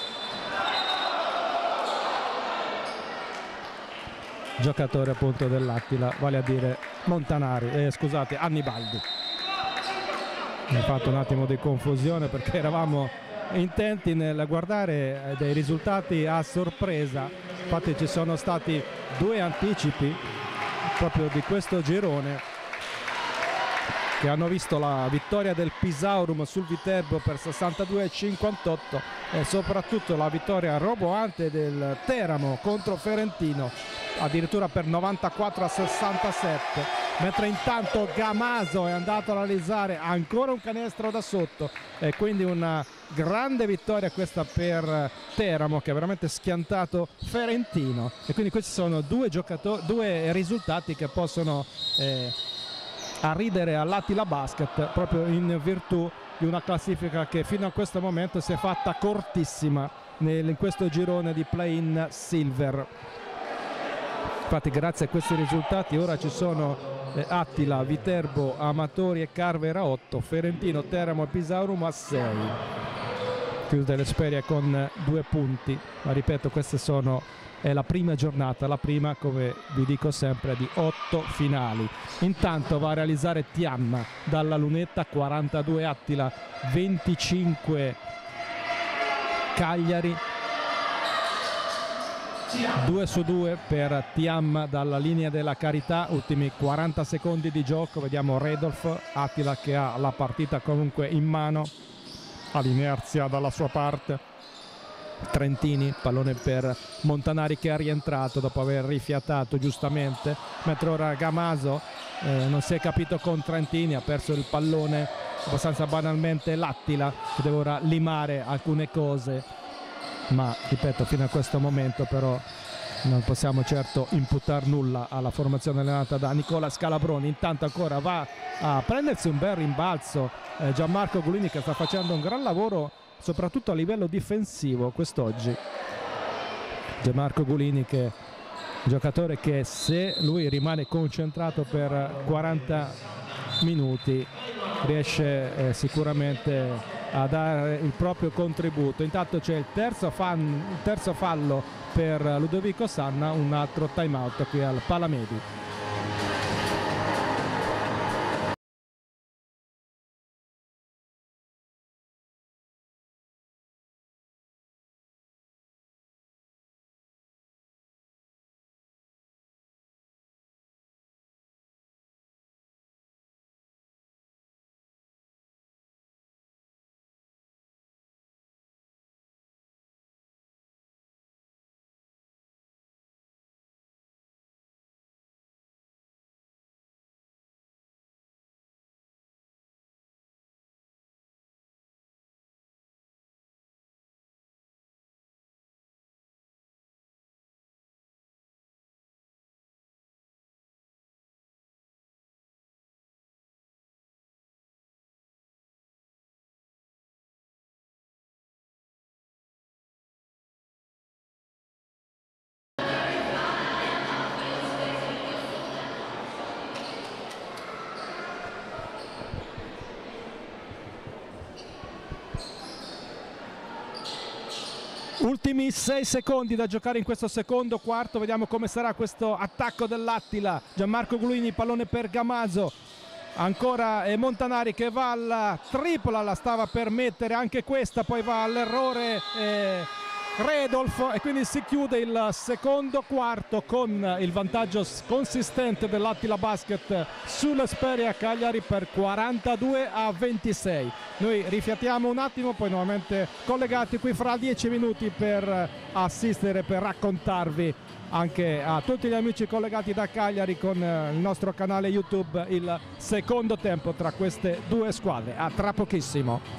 giocatore appunto dell'Attila, vale a dire Montanari, eh, scusate, Annibaldi. Mi ha fatto un attimo di confusione perché eravamo intenti nel guardare dei risultati a sorpresa. Infatti ci sono stati due anticipi proprio di questo girone che hanno visto la vittoria del Pisaurum sul Viterbo per sessantadue a cinquantotto e soprattutto la vittoria roboante del Teramo contro Ferentino addirittura per novantaquattro a sessantasette, mentre intanto Gamaso è andato a realizzare ancora un canestro da sotto e quindi una grande vittoria questa per Teramo che ha veramente schiantato Ferentino. E quindi questi sono due giocatori, due risultati che possono eh, arridere all'Attila Basket proprio in virtù di una classifica che fino a questo momento si è fatta cortissima nel, in questo girone di play-in silver. Infatti grazie a questi risultati ora ci sono eh, Attila, Viterbo, Amatori e Carvera a otto, Ferentino, Teramo e Pisaurum a sei. Chiude l'Esperia con due punti, ma ripeto queste sono è la prima giornata, la prima come vi dico sempre di otto finali. Intanto va a realizzare Tiamma dalla lunetta, quarantadue Attila, venticinque Cagliari, due su due per Tiamma dalla linea della Carità, ultimi quaranta secondi di gioco, vediamo Redolf, Attila che ha la partita comunque in mano, ha l'inerzia dalla sua parte. Trentini, pallone per Montanari che è rientrato dopo aver rifiatato giustamente, mentre ora Gamaso eh, non si è capito con Trentini, ha perso il pallone abbastanza banalmente l'Attila che deve ora limare alcune cose, ma ripeto fino a questo momento però non possiamo certo imputare nulla alla formazione allenata da Nicola Scalabroni. Intanto ancora va a prendersi un bel rimbalzo eh, Gianmarco Gulini che sta facendo un gran lavoro soprattutto a livello difensivo quest'oggi. Gianmarco Gulini che è un giocatore che se lui rimane concentrato per quaranta minuti riesce eh, sicuramente a dare il proprio contributo. Intanto c'è il terzo, fan, il terzo fallo per Ludovico Sanna, un altro time out qui al Palamedi. Ultimi sei secondi da giocare in questo secondo quarto, vediamo come sarà questo attacco dell'Attila. Gianmarco Gulini, pallone per Gamaso, ancora è Montanari che va alla tripla, la stava per mettere anche questa, poi va all'errore eh, Redolf e quindi si chiude il secondo quarto con il vantaggio consistente dell'Attila Basket sull'Esperia Cagliari per quarantadue a ventisei. Noi rifiatiamo un attimo, poi nuovamente collegati qui fra dieci minuti per assistere, per raccontarvi anche a tutti gli amici collegati da Cagliari con il nostro canale YouTube il secondo tempo tra queste due squadre. A tra pochissimo.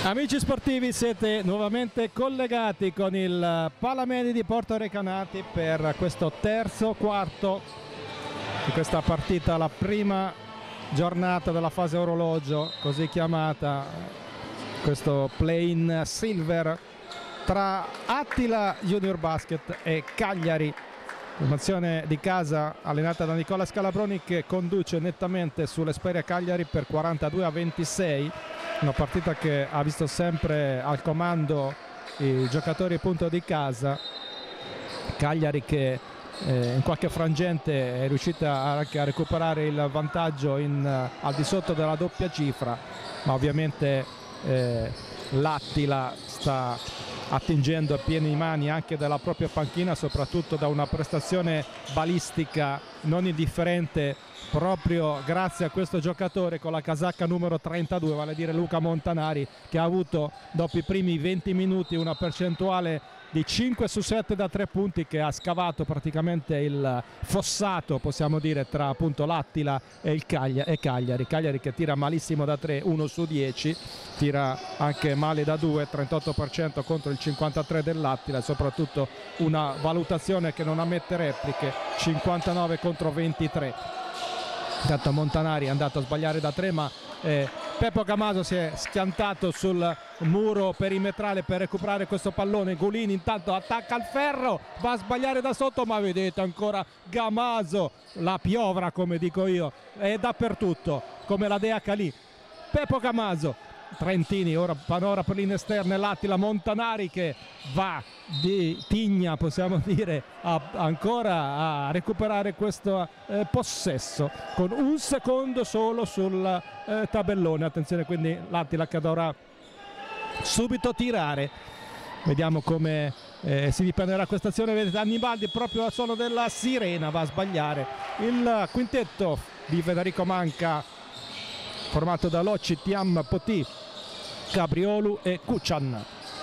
Amici sportivi, siete nuovamente collegati con il Palamedi di Porto Recanati per questo terzo quarto di questa partita, la prima giornata della fase orologio, così chiamata, questo play-in silver tra Attila Junior Basket e Cagliari, formazione di casa allenata da Nicola Scalabroni, che conduce nettamente sull'Esperia Cagliari per quarantadue a ventisei. Una partita che ha visto sempre al comando i giocatori appunto di casa. Cagliari che eh, in qualche frangente è riuscita anche a recuperare il vantaggio in, uh, al di sotto della doppia cifra, ma ovviamente eh, l'Attila sta attingendo a pieni mani anche dalla propria panchina, soprattutto da una prestazione balistica non indifferente proprio grazie a questo giocatore con la casacca numero trentadue, vale a dire Luca Montanari, che ha avuto dopo i primi venti minuti una percentuale di cinque su sette da tre punti, che ha scavato praticamente il fossato, possiamo dire, tra appunto l'Attila e il Cagliari, e Cagliari. Cagliari che tira malissimo da tre, uno su dieci, tira anche male da due, trentotto per cento contro il cinquantatré dell'Attila, e soprattutto una valutazione che non ammette repliche, cinquantanove contro ventitré. Intanto Montanari è andato a sbagliare da tre, ma eh, Peppo Gamaso si è schiantato sul muro perimetrale per recuperare questo pallone. Gulini intanto attacca al ferro, va a sbagliare da sotto, ma vedete ancora Gamaso, la piovra come dico io, è dappertutto come la Dea Calì. Peppo Gamaso, Trentini, ora panora per linee esterne, l'Attila. Montanari che va di tigna, possiamo dire, a, ancora a recuperare questo eh, possesso con un secondo solo sul eh, tabellone. Attenzione quindi l'Attila che dovrà subito tirare, vediamo come eh, si diprenderà questa azione. Vedete Annibaldi proprio al suono della sirena, va a sbagliare il quintetto di Federico Manca, formato da Locci, Tiam, Potì, Cabriolu e Kuchan.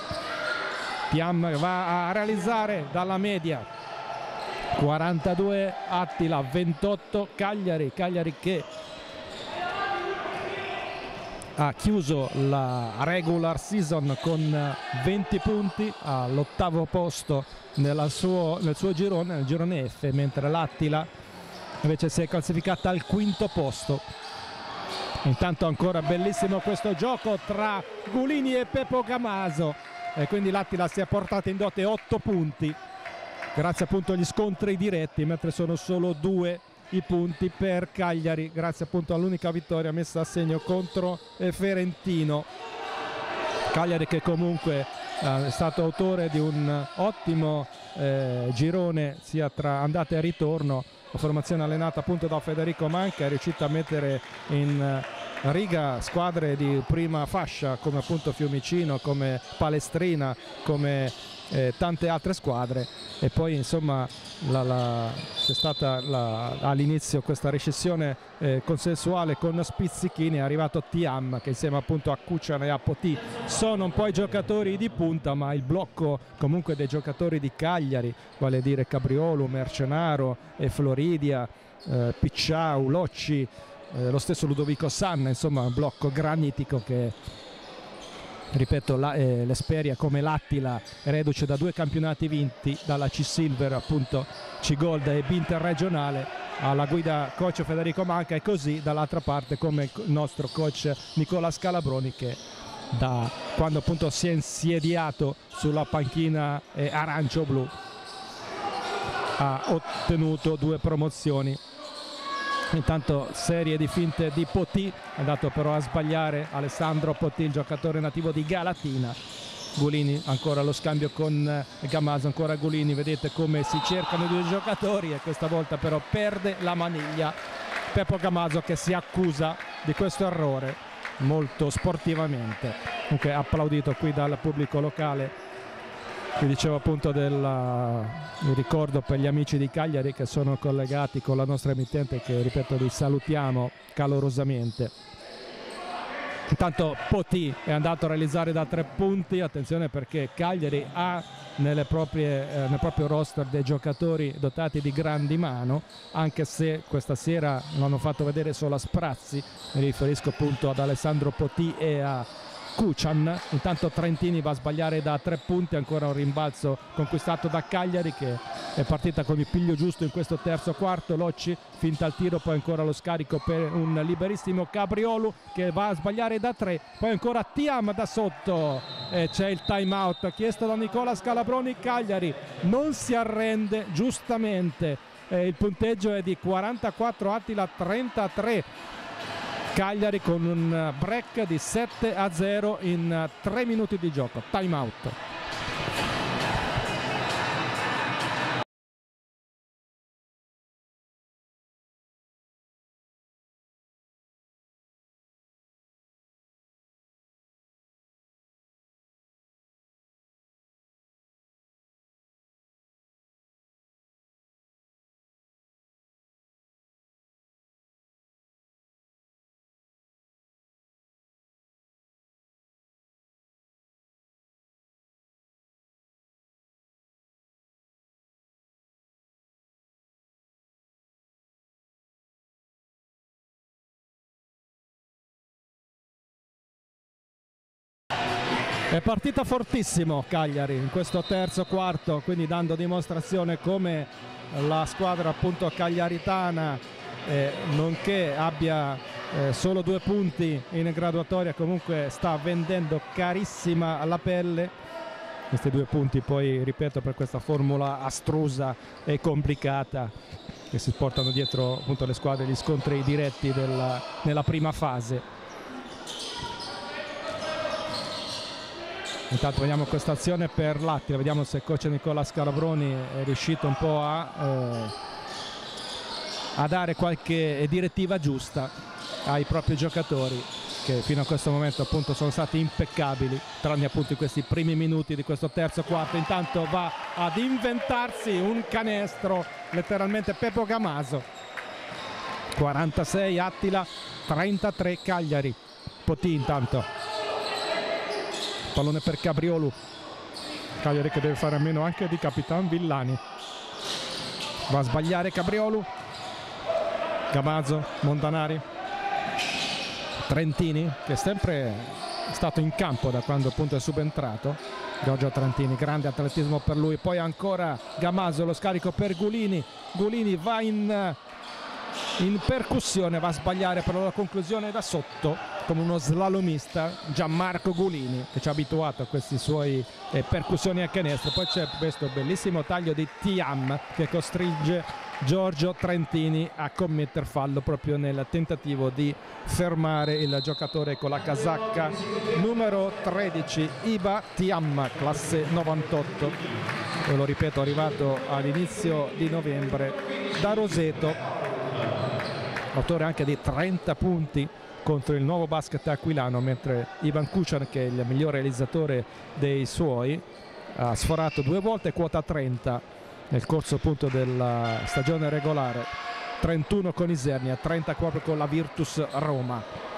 Tiam va a realizzare dalla media, quarantadue Attila, ventotto Cagliari. Cagliari che ha chiuso la regular season con venti punti, all'ottavo posto nella suo, nel suo girone, nel girone F, mentre l'Attila invece si è classificata al quinto posto. Intanto ancora bellissimo questo gioco tra Gulini e Peppo Gamaso, e quindi l'Attila si è portata in dote otto punti grazie appunto agli scontri diretti, mentre sono solo due i punti per Cagliari grazie appunto all'unica vittoria messa a segno contro Ferentino. Cagliari che comunque eh, è stato autore di un ottimo eh, girone sia tra andata e ritorno. La formazione allenata appunto da Federico Manca è riuscita a mettere in riga squadre di prima fascia come appunto Fiumicino, come Palestrina, come eh, tante altre squadre, e poi insomma c'è stata all'inizio questa recessione eh, consensuale con Spizzichini. È arrivato Tiam che insieme appunto a Kuchan e a Potì sono un po' i giocatori di punta, ma il blocco comunque dei giocatori di Cagliari, vale a dire Cabriolo, Mercenaro e Floridia, eh, Picciau, Locci, eh, lo stesso Ludovico Sanna, insomma un blocco granitico che, ripeto, la, eh, l'Esperia come l'Attila, reduce da due campionati vinti dalla C-Silver, appunto C-Gold e B-Interregionale, alla guida coach Federico Manca, e così dall'altra parte come il nostro coach Nicola Scalabroni, che da quando appunto si è insediato sulla panchina eh, arancio-blu ha ottenuto due promozioni. Intanto serie di finte di Potì, è andato però a sbagliare Alessandro Potì, il giocatore nativo di Galatina. Gulini ancora lo scambio con Gamaso, ancora Gulini, vedete come si cercano i due giocatori, e questa volta però perde la maniglia Peppo Gamaso, che si accusa di questo errore molto sportivamente. Comunque applaudito qui dal pubblico locale. Vi dicevo appunto del uh, ricordo per gli amici di Cagliari che sono collegati con la nostra emittente, che ripeto li salutiamo calorosamente. Intanto Potì è andato a realizzare da tre punti, attenzione perché Cagliari ha nelle proprie, eh, nel proprio roster dei giocatori dotati di grandi mano, anche se questa sera non hanno fatto vedere solo a sprazzi. Mi riferisco appunto ad Alessandro Potì e a Kuchan. Intanto Trentini va a sbagliare da tre punti, ancora un rimbalzo conquistato da Cagliari che è partita con il piglio giusto in questo terzo quarto. Locci finta il tiro, poi ancora lo scarico per un liberissimo Cabriolu che va a sbagliare da tre, poi ancora Thiam da sotto e c'è il time out chiesto da Nicola Scalabroni. Cagliari non si arrende, giustamente, eh, il punteggio è di quarantaquattro, Attila trentatré. Cagliari con un break di sette a zero in tre minuti di gioco. Time out. È partita fortissimo Cagliari in questo terzo quarto, quindi dando dimostrazione come la squadra appunto cagliaritana, eh, nonché abbia eh, solo due punti in graduatoria, comunque sta vendendo carissima la pelle. Questi due punti poi, ripeto, per questa formula astrusa e complicata che si portano dietro appunto le squadre, gli scontri diretti della, nella prima fase. Intanto vediamo questa azione per l'Attila, vediamo se il coach Nicola Scalabroni è riuscito un po' a, eh, a dare qualche direttiva giusta ai propri giocatori che fino a questo momento appunto sono stati impeccabili, tranne appunto in questi primi minuti di questo terzo quarto. Intanto va ad inventarsi un canestro letteralmente Peppo Gamaso. quarantasei Attila, trentatré Cagliari. Potì intanto, pallone per Cabriolu, Cagliari che deve fare a meno anche di Capitan Villani. Va a sbagliare Cabriolu, Gamaso, Montanari, Trentini che è sempre stato in campo da quando appunto è subentrato. Giorgio Trentini, grande atletismo per lui. Poi ancora Gamaso, lo scarico per Gulini, Gulini va in, in percussione, va a sbagliare però la conclusione da sotto come uno slalomista Gianmarco Gulini che ci ha abituato a questi suoi eh, percussioni a canestro. Poi c'è questo bellissimo taglio di Thiam che costringe Giorgio Trentini a commettere fallo proprio nel tentativo di fermare il giocatore con la casacca numero tredici, Iba Thiam, classe novantotto, e lo ripeto arrivato all'inizio di novembre da Roseto, autore anche di trenta punti contro il Nuovo Basket Aquilano, mentre Ivan Kuchan, che è il miglior realizzatore dei suoi, ha sforato due volte quota trenta nel corso appunto della stagione regolare, trentuno con Isernia, trentaquattro con la Virtus Roma.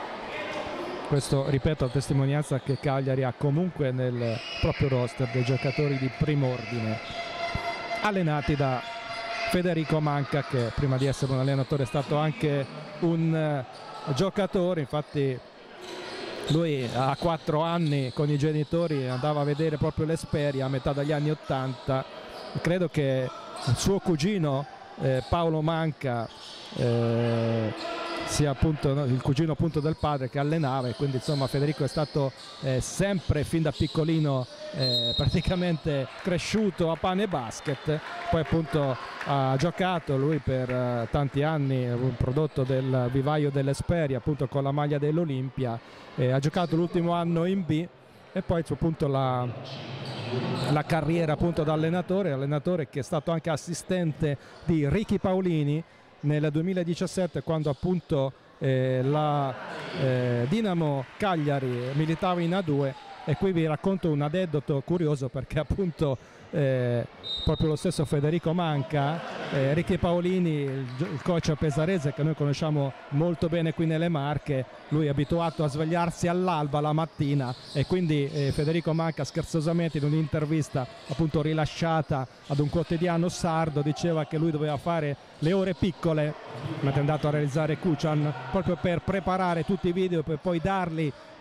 Questo, ripeto, a testimonianza che Cagliari ha comunque nel proprio roster dei giocatori di primo ordine, allenati da Federico Manca, che prima di essere un allenatore è stato anche un giocatore. Infatti lui a quattro anni con i genitori andava a vedere proprio l'Esperia a metà degli anni ottanta. Credo che il suo cugino eh, Paolo Manca eh, sia appunto no, il cugino appunto del padre che allenava, e quindi insomma Federico è stato eh, sempre fin da piccolino eh, praticamente cresciuto a pane e basket. Poi appunto ha giocato lui per uh, tanti anni, un prodotto del vivaio dell'Esperia appunto con la maglia dell'Olimpia, eh, ha giocato l'ultimo anno in B e poi appunto la, la carriera appunto da allenatore, allenatore che è stato anche assistente di Ricky Paolini nel duemiladiciassette, quando appunto eh, la eh, Dinamo Cagliari militava in A due. E qui vi racconto un aneddoto curioso, perché appunto eh, proprio lo stesso Federico Manca, eh, Ricky Paolini, il, il coach pesarese che noi conosciamo molto bene qui nelle Marche, lui è abituato a svegliarsi all'alba la mattina, e quindi eh, Federico Manca scherzosamente in un'intervista appunto rilasciata ad un quotidiano sardo diceva che lui doveva fare le ore piccole, mentre è andato a realizzare Kuchan, proprio per preparare tutti i video per poi darli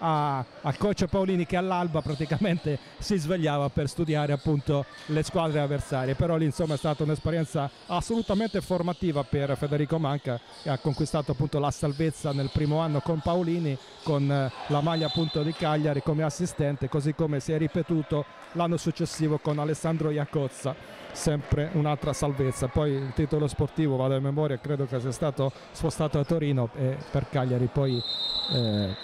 a, al coach Paolini che all'alba praticamente si svegliava per studiare appunto le squadre avversarie. Però lì insomma è stata un'esperienza assolutamente formativa per Federico Manca, che ha conquistato appunto la salvezza nel primo anno con Paolini, con eh, la maglia appunto di Cagliari come assistente, così come si è ripetuto l'anno successivo con Alessandro Iacozza, sempre un'altra salvezza. Poi il titolo sportivo, vado a memoria, credo che sia stato spostato a Torino, e per Cagliari poi eh,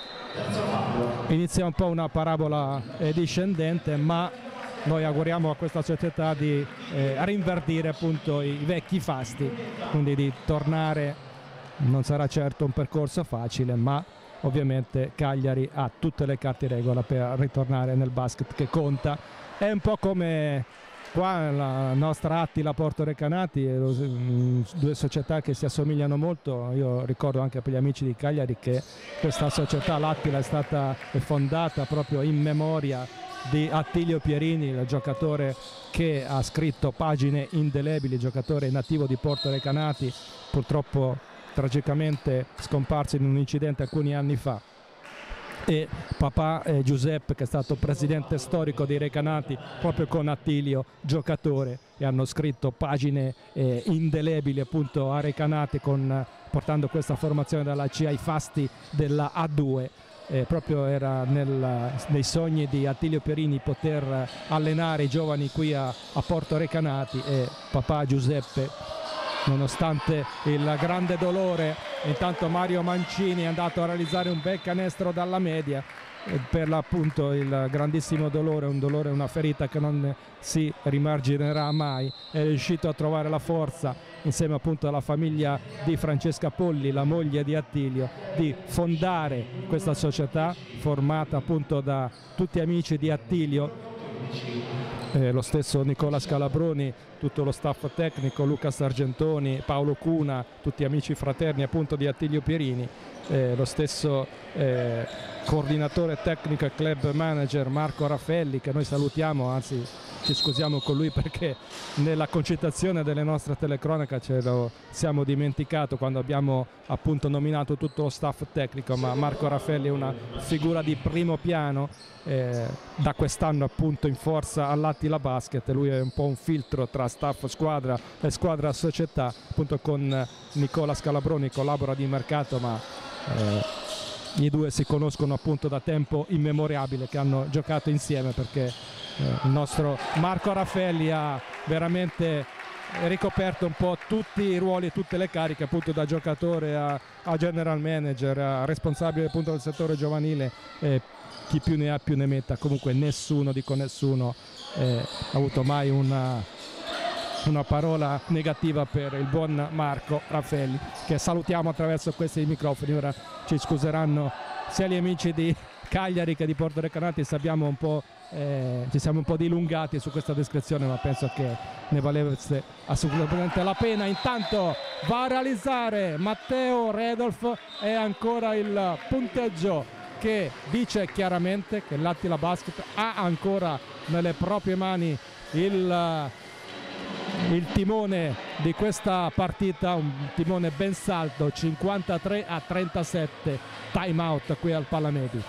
inizia un po' una parabola eh, discendente, ma noi auguriamo a questa società di eh, rinverdire appunto i, i vecchi fasti, quindi di tornare. Non sarà certo un percorso facile, ma ovviamente Cagliari ha tutte le carte in regola per ritornare nel basket che conta. È un po' come qua la nostra Attila Porto Recanati, due società che si assomigliano molto. Io ricordo anche per gli amici di Cagliari che questa società, l'Attila, è stata fondata proprio in memoria di Attilio Pierini, il giocatore che ha scritto pagine indelebili, giocatore nativo di Porto Recanati, purtroppo tragicamente scomparso in un incidente alcuni anni fa, e papà eh, Giuseppe, che è stato presidente storico dei Recanati proprio con Attilio, giocatore, e hanno scritto pagine eh, indelebili appunto a Recanati, con, portando questa formazione dalla C ai fasti della A due. Eh, proprio era nel, nei sogni di Attilio Pierini poter allenare i giovani qui a, a Porto Recanati, e papà Giuseppe, nonostante il grande dolore, intanto Mario Mancini è andato a realizzare un bel canestro dalla media, e per l'appunto il grandissimo dolore, un dolore, una ferita che non si rimarginerà mai, è riuscito a trovare la forza insieme appunto alla famiglia di Francesca Polli, la moglie di Attilio, di fondare questa società formata appunto da tutti amici di Attilio. Eh, lo stesso Nicola Scalabroni, tutto lo staff tecnico, Luca Sargentoni, Paolo Cuna, tutti amici fraterni appunto di Attilio Pierini, eh, lo stesso eh, coordinatore tecnico e club manager Marco Raffelli, che noi salutiamo, anzi ci scusiamo con lui perché nella concitazione delle nostre telecronache ce lo siamo dimenticato quando abbiamo appunto nominato tutto lo staff tecnico, ma Marco Raffelli è una figura di primo piano, eh, da quest'anno appunto in forza all'Attila Basket. Lui è un po' un filtro tra staff squadra e squadra società, appunto con Nicola Scalabroni collabora di mercato, ma eh, i due si conoscono appunto da tempo immemorabile, che hanno giocato insieme, perché eh, il nostro Marco Raffelli ha veramente ricoperto un po' tutti i ruoli, tutte le cariche, appunto da giocatore a, a general manager, a responsabile appunto del settore giovanile, eh, chi più ne ha più ne metta. Comunque nessuno, dico nessuno, eh, ha avuto mai una, una parola negativa per il buon Marco Raffelli, che salutiamo attraverso questi microfoni. Ora ci scuseranno sia gli amici di Cagliari che di Porto Recanati, sappiamo un po', eh, ci siamo un po' dilungati su questa descrizione, ma penso che ne valesse assolutamente la pena. Intanto va a realizzare Matteo Redolf, e ancora il punteggio che dice chiaramente che l'Attila Basket ha ancora nelle proprie mani il, il timone di questa partita, un timone ben saldo, cinquantatré a trentasette, time out qui al Palamedi.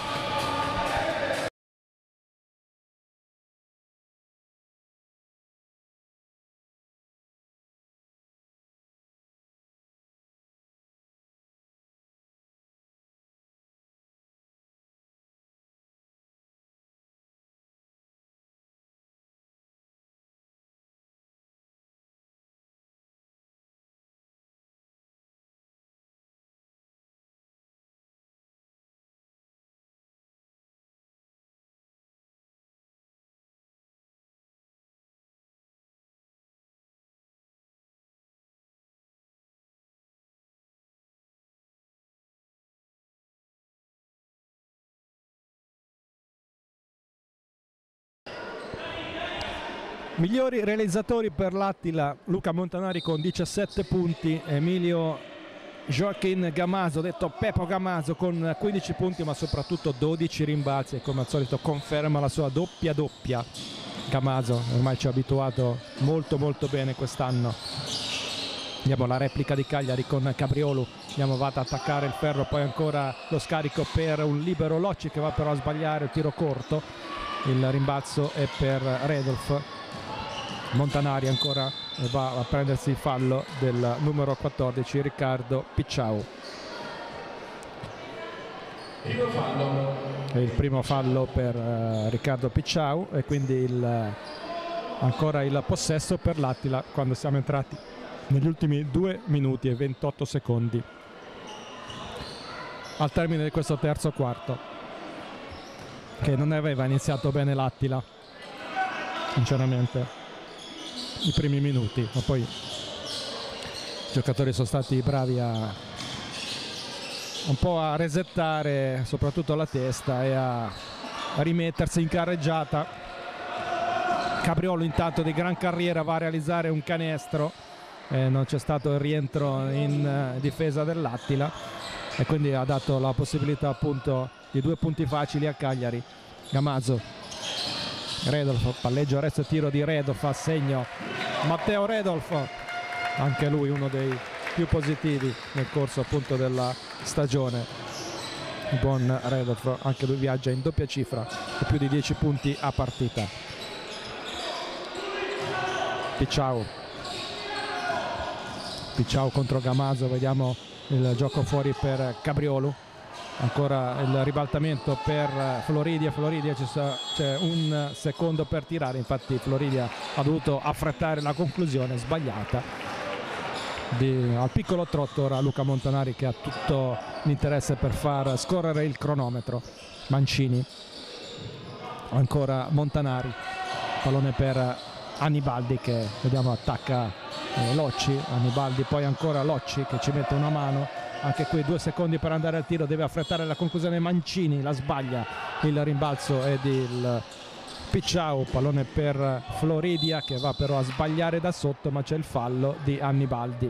Migliori realizzatori per l'Attila: Luca Montanari con diciassette punti, Emilio Joaquin Gamaso, detto Peppo Gamaso, con quindici punti, ma soprattutto dodici rimbalzi, e come al solito conferma la sua doppia doppia. Gamaso ormai ci ha abituato molto molto bene quest'anno. Vediamo la replica di Cagliari con Cabriolo, andiamo va ad attaccare il ferro, poi ancora lo scarico per un libero Locci che va però a sbagliare il tiro corto, il rimbalzo è per Redolf. Montanari ancora va a prendersi il fallo del numero quattordici Riccardo Picciau. Primo fallo. È il primo fallo per uh, Riccardo Picciau e quindi il, ancora il possesso per l'Attila quando siamo entrati negli ultimi due minuti e ventotto secondi al termine di questo terzo quarto, che non aveva iniziato bene l'Attila sinceramente i primi minuti, ma poi i giocatori sono stati bravi a un po' a resettare soprattutto la testa e a rimettersi in carreggiata. Cabriolo intanto di gran carriera va a realizzare un canestro, eh, non c'è stato il rientro in uh, difesa dell'Attila e quindi ha dato la possibilità appunto di due punti facili a Cagliari. Gamazzo, Redolf, palleggio, resto e tiro di Redolf, a segno Matteo Redolf, anche lui uno dei più positivi nel corso appunto della stagione. Il buon Redolf, anche lui viaggia in doppia cifra con più di dieci punti a partita. Picciau Picciau contro Gamazzo, vediamo il gioco fuori per Cabriolo, ancora il ribaltamento per Floridia. Floridia c'è un secondo per tirare, infatti Floridia ha dovuto affrettare la conclusione sbagliata di, al piccolo trotto. Ora Luca Montanari che ha tutto l'interesse per far scorrere il cronometro. Mancini, ancora Montanari, pallone per Annibaldi che vediamo attacca eh, Locci. Annibaldi, poi ancora Locci che ci mette una mano, anche qui due secondi per andare al tiro, deve affrettare la conclusione. Mancini la sbaglia, il rimbalzo è di Picciau, pallone per Floridia che va però a sbagliare da sotto, ma c'è il fallo di Annibaldi.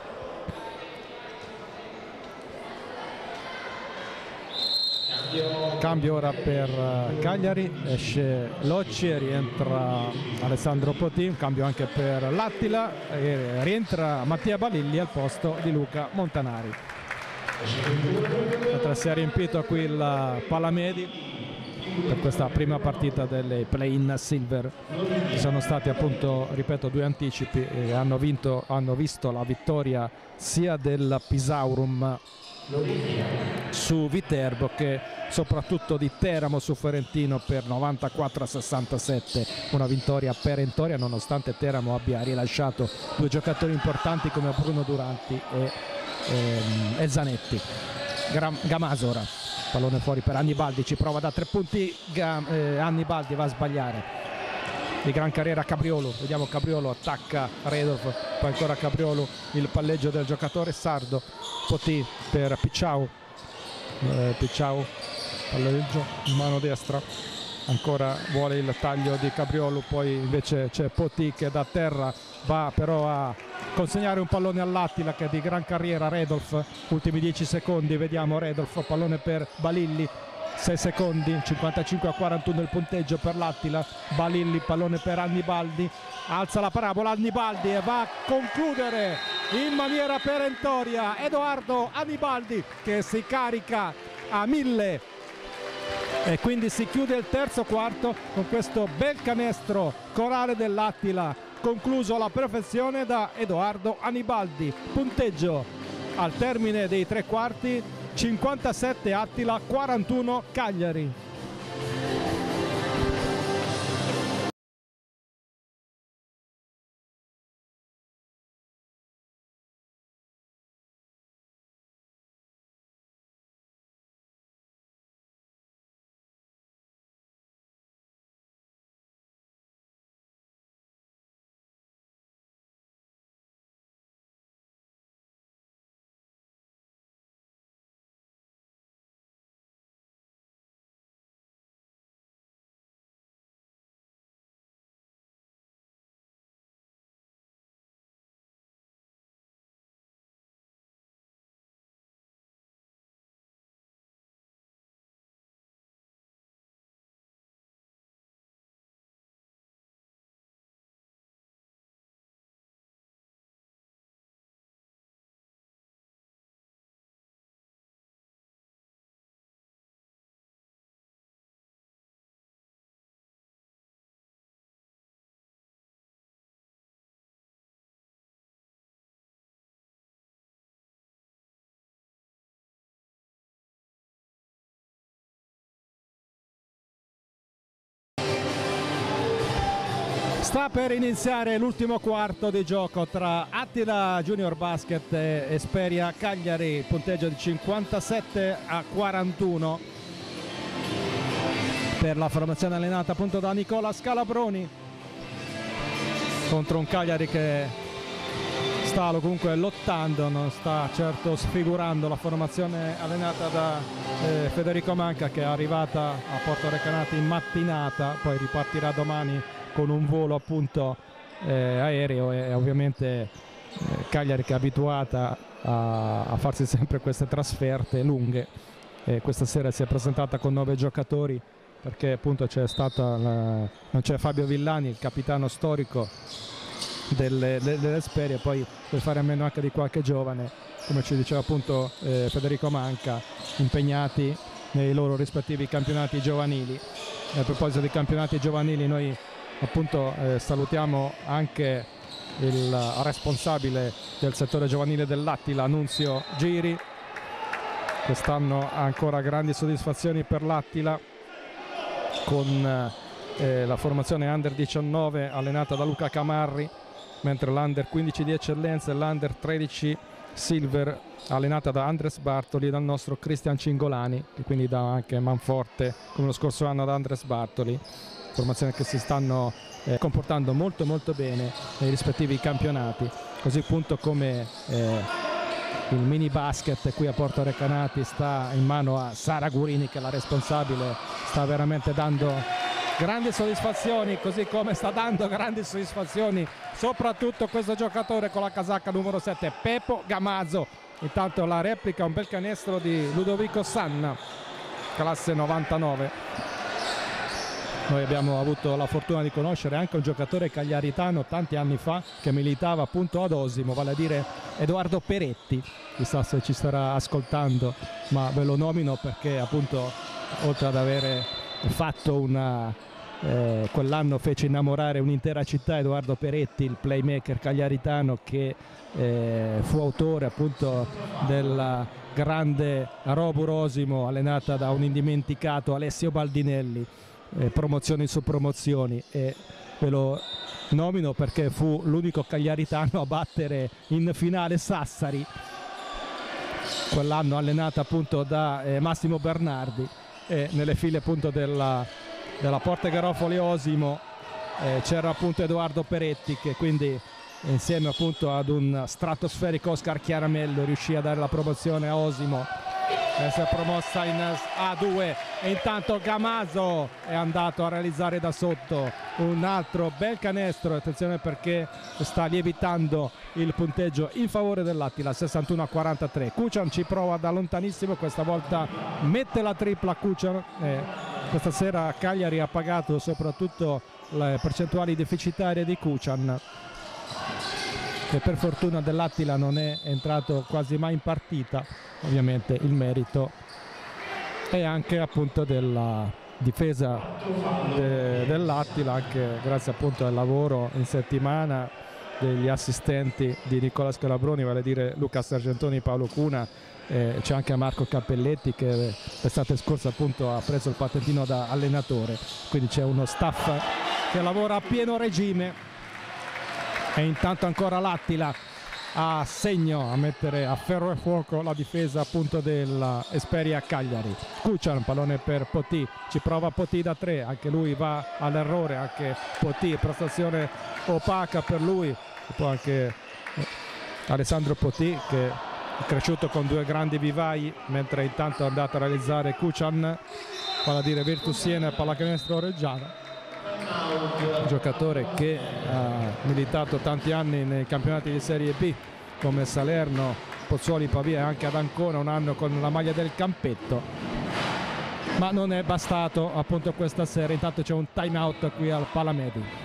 Cambio ora per Cagliari, esce Locci e rientra Alessandro Potin, cambio anche per l'Attila e rientra Mattia Balilli al posto di Luca Montanari. Mentre si è riempito qui il Palamedi per questa prima partita delle play-in silver. Ci sono stati appunto, ripeto, due anticipi e hanno vinto, hanno visto la vittoria sia del Pisaurum su Viterbo che soprattutto di Teramo su Ferentino per novantaquattro a sessantasette, una vittoria perentoria nonostante Teramo abbia rilasciato due giocatori importanti come Bruno Duranti e, ehm, e Zanetti. Gamazzo ora, pallone fuori per Annibaldi, ci prova da tre punti, Gam eh, Annibaldi va a sbagliare. Di gran carriera Cabriolo, vediamo Cabriolo, attacca Redolf, poi ancora Cabriolo, il palleggio del giocatore sardo. Poti per Picciau, eh, Picciau palleggio in mano destra, ancora vuole il taglio di Cabriolo, poi invece c'è Poti che da terra va però a consegnare un pallone all'Attila che è di gran carriera. Redolf, ultimi dieci secondi, vediamo Redolf, pallone per Balilli, sei secondi, cinquantacinque a quarantuno il punteggio per l'Attila. Balilli, pallone per Annibaldi, alza la parabola Annibaldi e va a concludere in maniera perentoria Edoardo Annibaldi che si carica a mille e quindi si chiude il terzo quarto con questo bel canestro corale dell'Attila concluso alla perfezione da Edoardo Annibaldi. Punteggio al termine dei tre quarti: cinquantasette Attila, quarantuno Cagliari. Sta per iniziare l'ultimo quarto di gioco tra Attila Junior Basket e Esperia Cagliari, punteggio di cinquantasette a quarantuno per la formazione allenata appunto da Nicola Scalabroni contro un Cagliari che sta comunque lottando, non sta certo sfigurando la formazione allenata da eh, Federico Manca, che è arrivata a Porto Recanati in mattinata, poi ripartirà domani con un volo appunto eh, aereo, e ovviamente eh, Cagliari che è abituata a, a farsi sempre queste trasferte lunghe, e questa sera si è presentata con nove giocatori perché appunto c'è stata la, non c'è Fabio Villani, il capitano storico delle, delle Esperie, poi per fare a meno anche di qualche giovane, come ci diceva appunto eh, Federico Manca, impegnati nei loro rispettivi campionati giovanili. E a proposito di campionati giovanili, noi appunto eh, salutiamo anche il responsabile del settore giovanile dell'Attila, Nunzio Giri. Quest'anno ha ancora grandi soddisfazioni per l'Attila con eh, la formazione under diciannove allenata da Luca Camarri, mentre l'under quindici di eccellenza e l'under tredici silver allenata da Andres Bartoli e dal nostro Cristian Cingolani, che quindi dà anche manforte come lo scorso anno ad Andres Bartoli. Formazioni che si stanno eh, comportando molto molto bene nei rispettivi campionati, così appunto come eh, il mini basket qui a Porto Recanati sta in mano a Sara Gurini, che è la responsabile, sta veramente dando grandi soddisfazioni, così come sta dando grandi soddisfazioni soprattutto questo giocatore con la casacca numero sette, Pepo Gamazzo. Intanto la replica, un bel canestro di Ludovico Sanna, classe novantanove. Noi abbiamo avuto la fortuna di conoscere anche un giocatore cagliaritano tanti anni fa che militava appunto ad Osimo, vale a dire Edoardo Peretti, chissà se ci starà ascoltando, ma ve lo nomino perché appunto oltre ad avere fatto una eh, quell'anno fece innamorare un'intera città Edoardo Peretti, il playmaker cagliaritano che eh, fu autore appunto della grande Robur Osimo allenata da un indimenticato Alessio Baldinelli. Eh, promozioni su promozioni, e ve lo nomino perché fu l'unico cagliaritano a battere in finale Sassari, quell'anno allenata appunto da eh, Massimo Bernardi, e nelle file appunto della, della Porte Garofoli Osimo eh, c'era appunto Edoardo Peretti, che quindi insieme appunto ad un stratosferico Oscar Chiaramello riuscì a dare la promozione a Osimo, si è promossa in A due, e intanto Gamazzo è andato a realizzare da sotto un altro bel canestro. Attenzione perché sta lievitando il punteggio in favore dell'Attila, sessantuno a quarantatré. Kucan ci prova da lontanissimo, questa volta mette la tripla Kucan. Eh, questa sera Cagliari ha pagato soprattutto le percentuali deficitarie di Kucan, che per fortuna dell'Attila non è entrato quasi mai in partita. Ovviamente il merito è anche appunto della difesa de, dell'Attila, anche grazie appunto al lavoro in settimana degli assistenti di Nicola Scalabroni, vale a dire Luca Sargentoni e Paolo Cuna. Eh, c'è anche Marco Cappelletti che l'estate scorsa appunto ha preso il patentino da allenatore, quindi c'è uno staff che lavora a pieno regime. E intanto ancora l'Attila a segno, a mettere a ferro e fuoco la difesa appunto dell'Esperia Cagliari. Kucan, pallone per Poti, ci prova Poti da tre, anche lui va all'errore, anche Poti, prestazione opaca per lui. E poi anche Alessandro Poti che è cresciuto con due grandi vivai, mentre intanto è andato a realizzare Kucan, vale a dire Virtus Siena e Pallacanestro Reggiano. Un giocatore che ha militato tanti anni nei campionati di Serie B come Salerno, Pozzuoli, Pavia e anche ad Ancona un anno con la maglia del Campetto, ma non è bastato appunto questa sera. Intanto c'è un time out qui al Palamedi.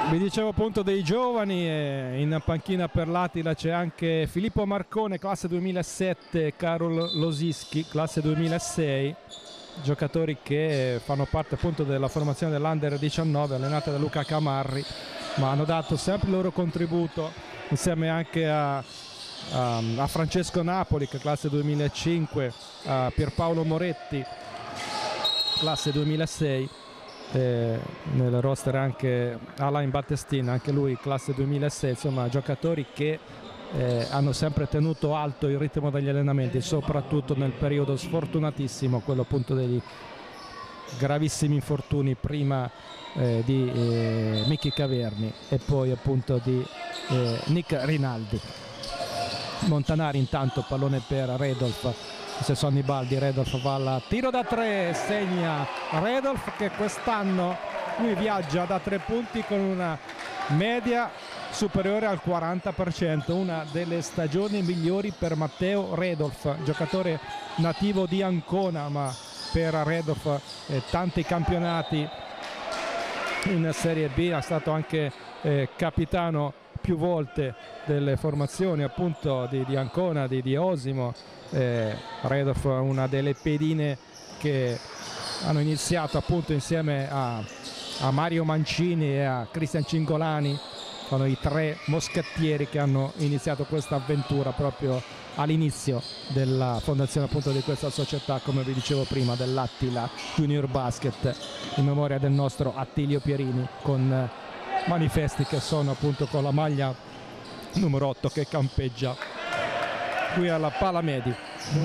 Vi dicevo appunto dei giovani, e in panchina per l'Attila c'è anche Filippo Marcone, classe duemilasette, Karol Losicki, classe duemilasei, giocatori che fanno parte appunto della formazione dell'Under diciannove allenata da Luca Camarri, ma hanno dato sempre il loro contributo insieme anche a, a, a Francesco Napoli, che è classe duemilacinque, a Pierpaolo Moretti, classe duemilasei. Eh, nel roster anche Alain Battestin, anche lui classe duemilasei, insomma giocatori che eh, hanno sempre tenuto alto il ritmo degli allenamenti, soprattutto nel periodo sfortunatissimo, quello appunto degli gravissimi infortuni, prima eh, di eh, Michi Caverni e poi appunto di eh, Nick Rinaldi. Montanari intanto, pallone per Redolf, se Sonny Baldi, Redolf va al tiro da tre, segna Redolf, che quest'anno lui viaggia da tre punti con una media superiore al quaranta per cento, una delle stagioni migliori per Matteo Redolf, giocatore nativo di Ancona, ma per Redolf eh, tanti campionati in Serie B, è stato anche eh, capitano più volte delle formazioni appunto di, di Ancona, di, di Osimo. eh, Redolf, una delle pedine che hanno iniziato appunto insieme a, a Mario Mancini e a Cristian Cingolani, sono i tre moschettieri che hanno iniziato questa avventura proprio all'inizio della fondazione appunto di questa società, come vi dicevo prima, dell'Attila Junior Basket, in memoria del nostro Attilio Pierini, con manifesti che sono appunto con la maglia numero otto che campeggia qui alla Palamedi,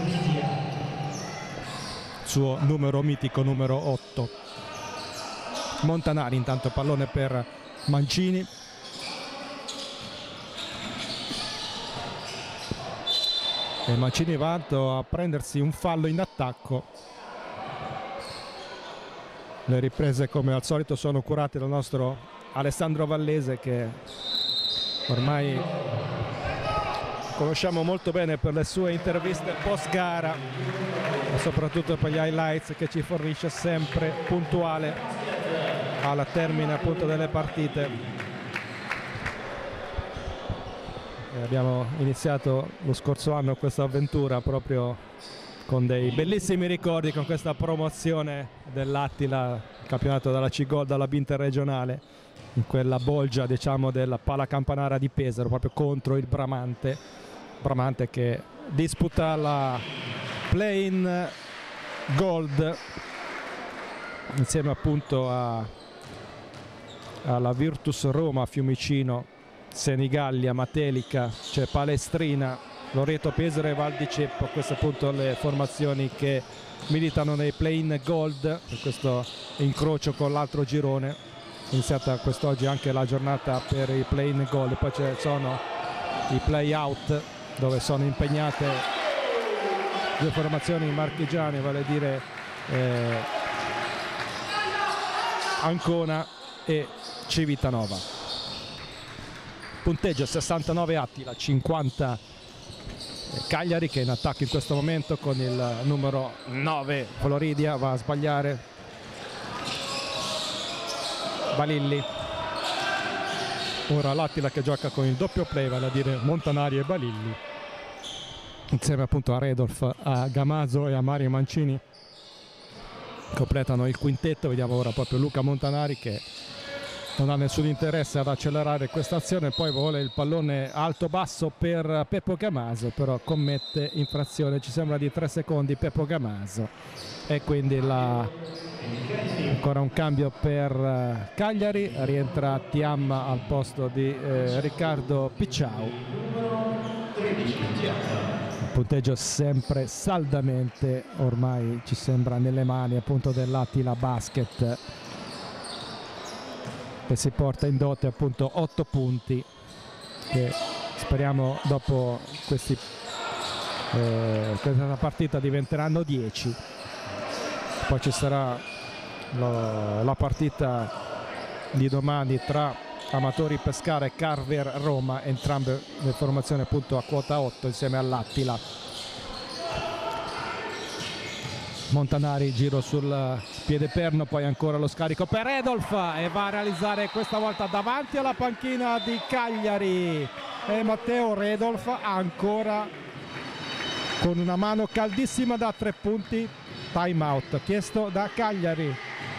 suo numero mitico numero otto. Montanari intanto, pallone per Mancini, e Mancini va a prendersi un fallo in attacco. Le riprese come al solito sono curate dal nostro Alessandro Vallese, che ormai conosciamo molto bene per le sue interviste post gara e soprattutto per gli highlights che ci fornisce sempre puntuale al termine appunto delle partite. E abbiamo iniziato lo scorso anno questa avventura proprio con dei bellissimi ricordi, con questa promozione dell'Attila, campionato dalla C-Gold alla B interregionale, in quella bolgia diciamo della Pala Campanara di Pesaro, proprio contro il Bramante Bramante che disputa la Play-in Gold insieme appunto a, alla Virtus Roma, Fiumicino, Senigallia, Matelica, c'è Palestrina, Loreto Pesaro e Val di Ceppo. Queste appunto le formazioni che militano nei Play-in Gold, per questo incrocio con l'altro girone. Iniziata quest'oggi anche la giornata per i Play-in Gold, poi ci sono i Play-out dove sono impegnate due formazioni marchigiane, vale a dire eh, Ancona e Civitanova. Punteggio sessantanove Attila, cinquanta Cagliari, che è in attacco in questo momento con il numero nove Floridia, va a sbagliare Balilli. Ora l'Attila che gioca con il doppio play, vale a dire Montanari e Balilli, insieme appunto a Redolf, a Gamazo e a Mario Mancini completano il quintetto. Vediamo ora proprio Luca Montanari che non ha nessun interesse ad accelerare questa azione, poi vuole il pallone alto-basso per Peppo Gamazo, però commette infrazione, ci sembra di tre secondi Peppo Gamazo, e quindi la... ancora un cambio per Cagliari, rientra Tiam al posto di eh, Riccardo Picciau. Il punteggio sempre saldamente ormai ci sembra nelle mani appunto dell'Attila Basket, che si porta in dote appunto otto punti, che speriamo dopo questi, eh, questa partita diventeranno dieci. Poi ci sarà la, la partita di domani tra Amatori Pescara e Carver Roma, entrambe le formazioni appunto a quota otto insieme all'Attila. Montanari, giro sul piede perno, poi ancora lo scarico per Redolf e va a realizzare questa volta davanti alla panchina di Cagliari, e Matteo Redolf ancora con una mano caldissima da tre punti. Time out chiesto da Cagliari.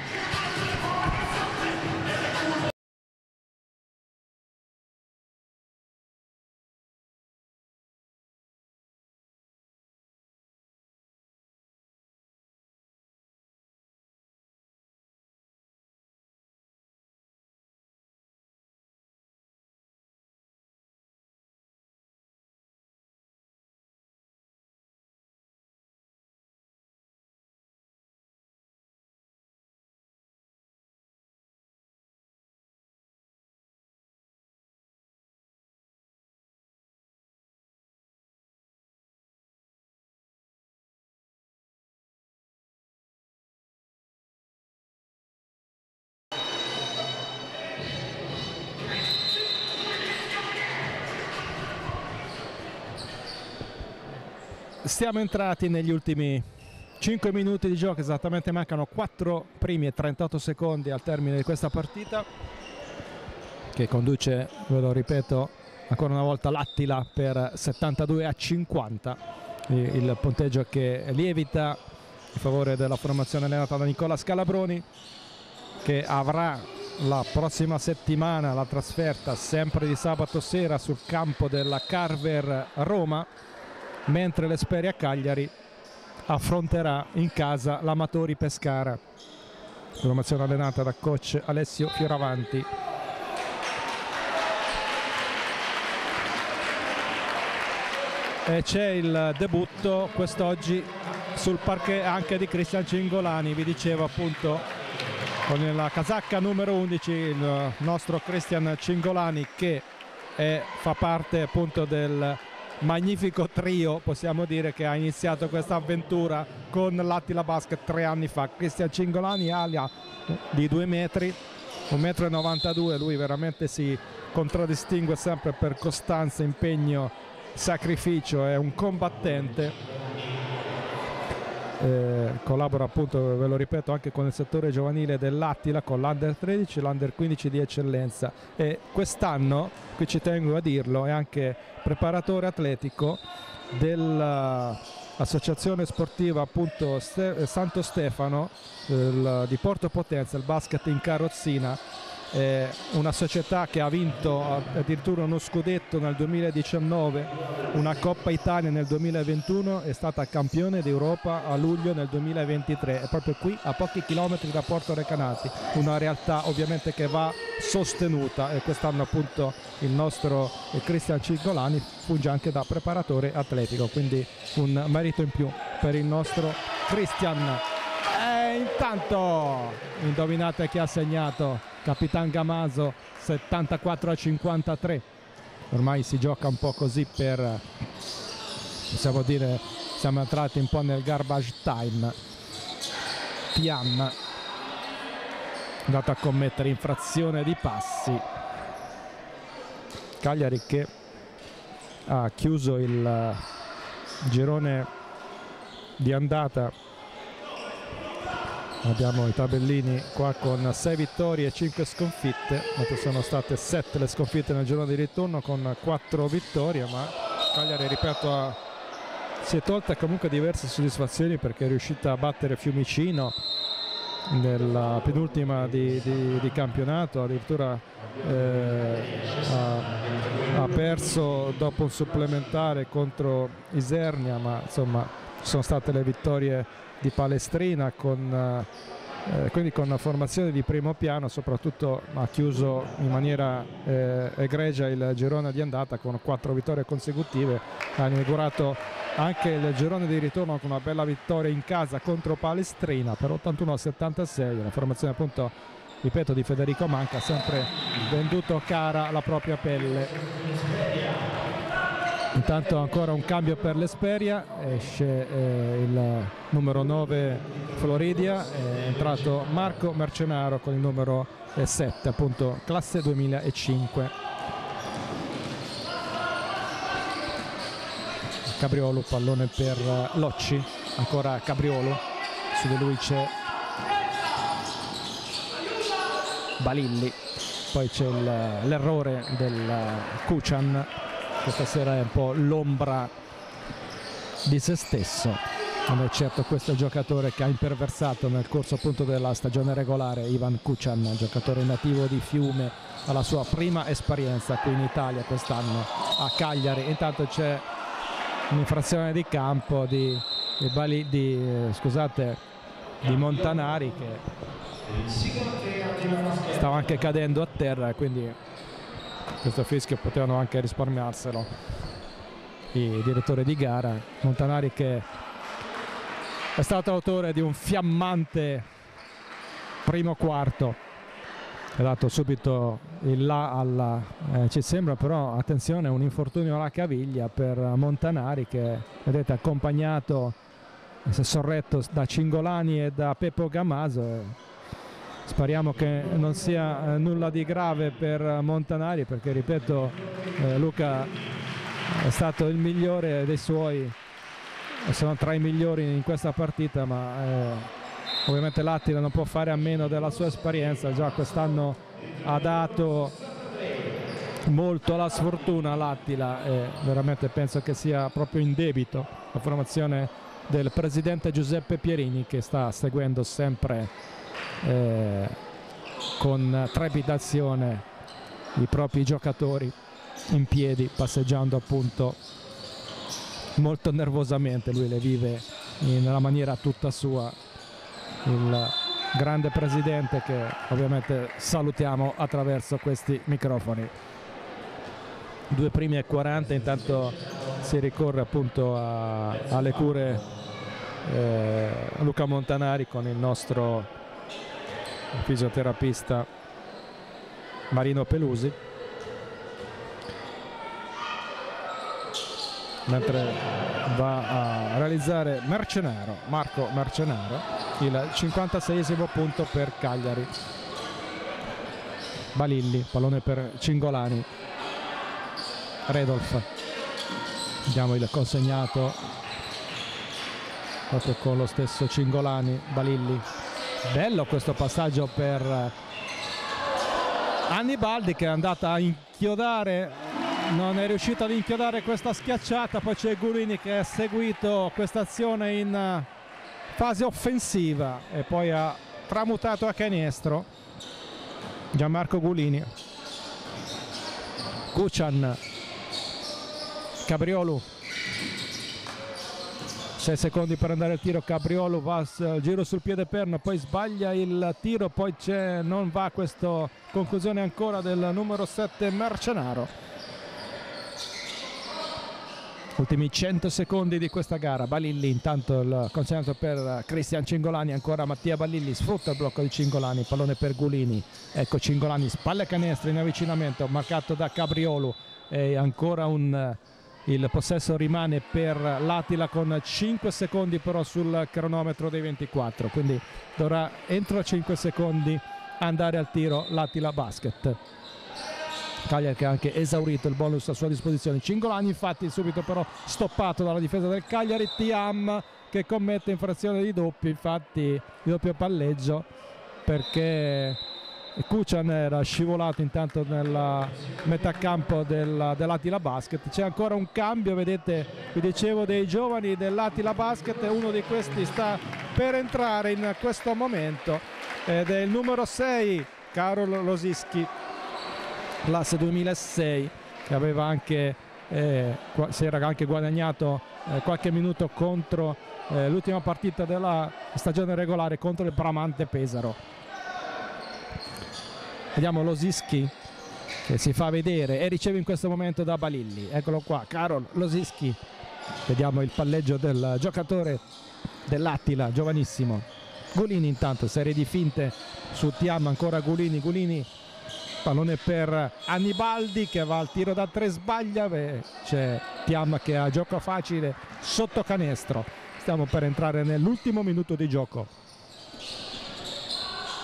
Siamo entrati negli ultimi cinque minuti di gioco, esattamente mancano quattro primi e trentotto secondi al termine di questa partita, che conduce, ve lo ripeto ancora una volta, l'Attila per settantadue a cinquanta, il punteggio che lievita in favore della formazione allenata da Nicola Scalabroni, che avrà la prossima settimana la trasferta sempre di sabato sera sul campo della Carver Roma, mentre l'Esperia Cagliari affronterà in casa l'Amatori Pescara, formazione allenata da coach Alessio Fioravanti. E c'è il debutto quest'oggi sul parquet anche di Cristian Cingolani, vi dicevo appunto, con la casacca numero undici il nostro Cristian Cingolani, che è, fa parte appunto del magnifico trio, possiamo dire, che ha iniziato questa avventura con l'Attila Basket tre anni fa. Cristian Cingolani, alia di due metri, un metro e novantadue, lui veramente si contraddistingue sempre per costanza, impegno, sacrificio, è un combattente. Eh, collabora appunto, ve lo ripeto, anche con il settore giovanile dell'Attila, con l'Under tredici e l'Under quindici di eccellenza, e quest'anno, qui ci tengo a dirlo, è anche preparatore atletico dell'associazione sportiva appunto Ste- Santo Stefano il, di Porto Potenza, il basket in carrozzina. È una società che ha vinto addirittura uno scudetto nel duemiladiciannove, una Coppa Italia nel duemilaventuno, è stata campione d'Europa a luglio nel duemilaventitré, è proprio qui a pochi chilometri da Porto Recanati, una realtà ovviamente che va sostenuta, e quest'anno appunto il nostro Cristian Cingolani funge anche da preparatore atletico, quindi un merito in più per il nostro Cristian. E intanto indovinate chi ha segnato? Capitan Gamaso, settantaquattro a cinquantatré. Ormai si gioca un po' così, per, possiamo dire, siamo entrati un po' nel garbage time. Tiam andato a commettere infrazione di passi. Cagliari che ha chiuso il girone di andata. Abbiamo i tabellini qua con sei vittorie e cinque sconfitte, mentre sono state sette le sconfitte nel girone di ritorno con quattro vittorie, ma Cagliari, ripeto, ha, si è tolta comunque diverse soddisfazioni, perché è riuscita a battere Fiumicino nella penultima di, di, di campionato, addirittura eh, ha, ha perso dopo un supplementare contro Isernia, ma insomma sono state le vittorie di Palestrina, con, eh, quindi con una formazione di primo piano. Soprattutto ha chiuso in maniera eh, egregia il girone di andata con quattro vittorie consecutive, ha inaugurato anche il girone di ritorno con una bella vittoria in casa contro Palestrina per ottantuno a settantasei, una formazione appunto, ripeto, di Federico Manca, sempre venduto cara la propria pelle. Intanto ancora un cambio per l'Esperia, esce eh, il numero nove Floridia, è entrato Marco Mercenaro con il numero eh, sette, appunto classe duemilacinque. Cabriolo, pallone per Locci, ancora Cabriolo, su di lui c'è Balilli, poi c'è l'errore del Kuchan, che stasera è un po' l'ombra di se stesso. Non è certo questo giocatore che ha imperversato nel corso appunto della stagione regolare, Ivan Kuchan, giocatore nativo di Fiume, alla sua prima esperienza qui in Italia quest'anno a Cagliari. Intanto c'è un'infrazione di campo di, di, Bali, di, eh, scusate, di Montanari, che stava anche cadendo a terra, quindi questo fischio potevano anche risparmiarselo i direttori di gara. Montanari che è stato autore di un fiammante primo quarto, ha dato subito il là alla eh, ci sembra, però attenzione, un infortunio alla caviglia per Montanari, che vedete accompagnato, si è sorretto da Cingolani e da Peppo Gamaso. Speriamo che non sia eh, nulla di grave per Montanari, perché ripeto, eh, Luca è stato il migliore dei suoi, sono tra i migliori in questa partita, ma eh, ovviamente l'Attila non può fare a meno della sua esperienza. Già quest'anno ha dato molto alla sfortuna l'Attila, e veramente penso che sia proprio in debito la formazione del presidente Giuseppe Pierini, che sta seguendo sempre eh, con trepidazione i propri giocatori in piedi, passeggiando appunto molto nervosamente. Lui le vive nella maniera tutta sua, il grande presidente, che ovviamente salutiamo attraverso questi microfoni. Due primi e quaranta, intanto si ricorre appunto a, alle cure eh, Luca Montanari con il nostro fisioterapista Marino Pelusi, mentre va a realizzare Marcenaro, Marco Marcenaro, il cinquantaseiesimo punto per Cagliari. Balilli, pallone per Cingolani, Redolf, vediamo il consegnato proprio con lo stesso Cingolani. Balilli, bello questo passaggio per Annibaldi, che è andata a inchiodare, non è riuscito ad inchiodare questa schiacciata. Poi c'è Gulini che ha seguito questa azione in fase offensiva e poi ha tramutato a canestro. Gianmarco Gulini, Kuchan, Cabriolu, sei secondi per andare al tiro. Cabriolu va al giro sul piede perno, poi sbaglia il tiro, poi c'è, non va questa conclusione ancora del numero sette Marcenaro. Ultimi cento secondi di questa gara. Balilli, intanto il consegnato per Cristian Cingolani, ancora Mattia Balilli, sfrutta il blocco di Cingolani, pallone per Gulini, ecco Cingolani, spalle canestro in avvicinamento, marcato da Cabriolu, e ancora un, il possesso rimane per l'Attila con cinque secondi però sul cronometro dei ventiquattro, quindi dovrà entro cinque secondi andare al tiro l'Attila Basket. Cagliari che ha anche esaurito il bonus a sua disposizione. Cingolani infatti subito però stoppato dalla difesa del Cagliari. Thiam che commette infrazione di doppio, infatti di doppio palleggio, perché Kuchan era scivolato intanto nella metà campo del, dell'Attila Basket. C'è ancora un cambio, vedete, vi dicevo, dei giovani dell'Attila Basket, uno di questi sta per entrare in questo momento ed è il numero sei Karol Losicki, classe duemilasei, che aveva anche eh, si era anche guadagnato eh, qualche minuto contro eh, l'ultima partita della stagione regolare contro il Bramante Pesaro. Vediamo Losicki che si fa vedere e riceve in questo momento da Balilli. Eccolo qua, Karol Losicki. Vediamo il palleggio del giocatore dell'Attila, giovanissimo. Gulini intanto, serie di finte su Thiam, ancora Gulini, Gulini, pallone per Annibaldi che va al tiro da tre, sbaglia. Beh, c'è Thiam che ha gioco facile sotto canestro. Stiamo per entrare nell'ultimo minuto di gioco.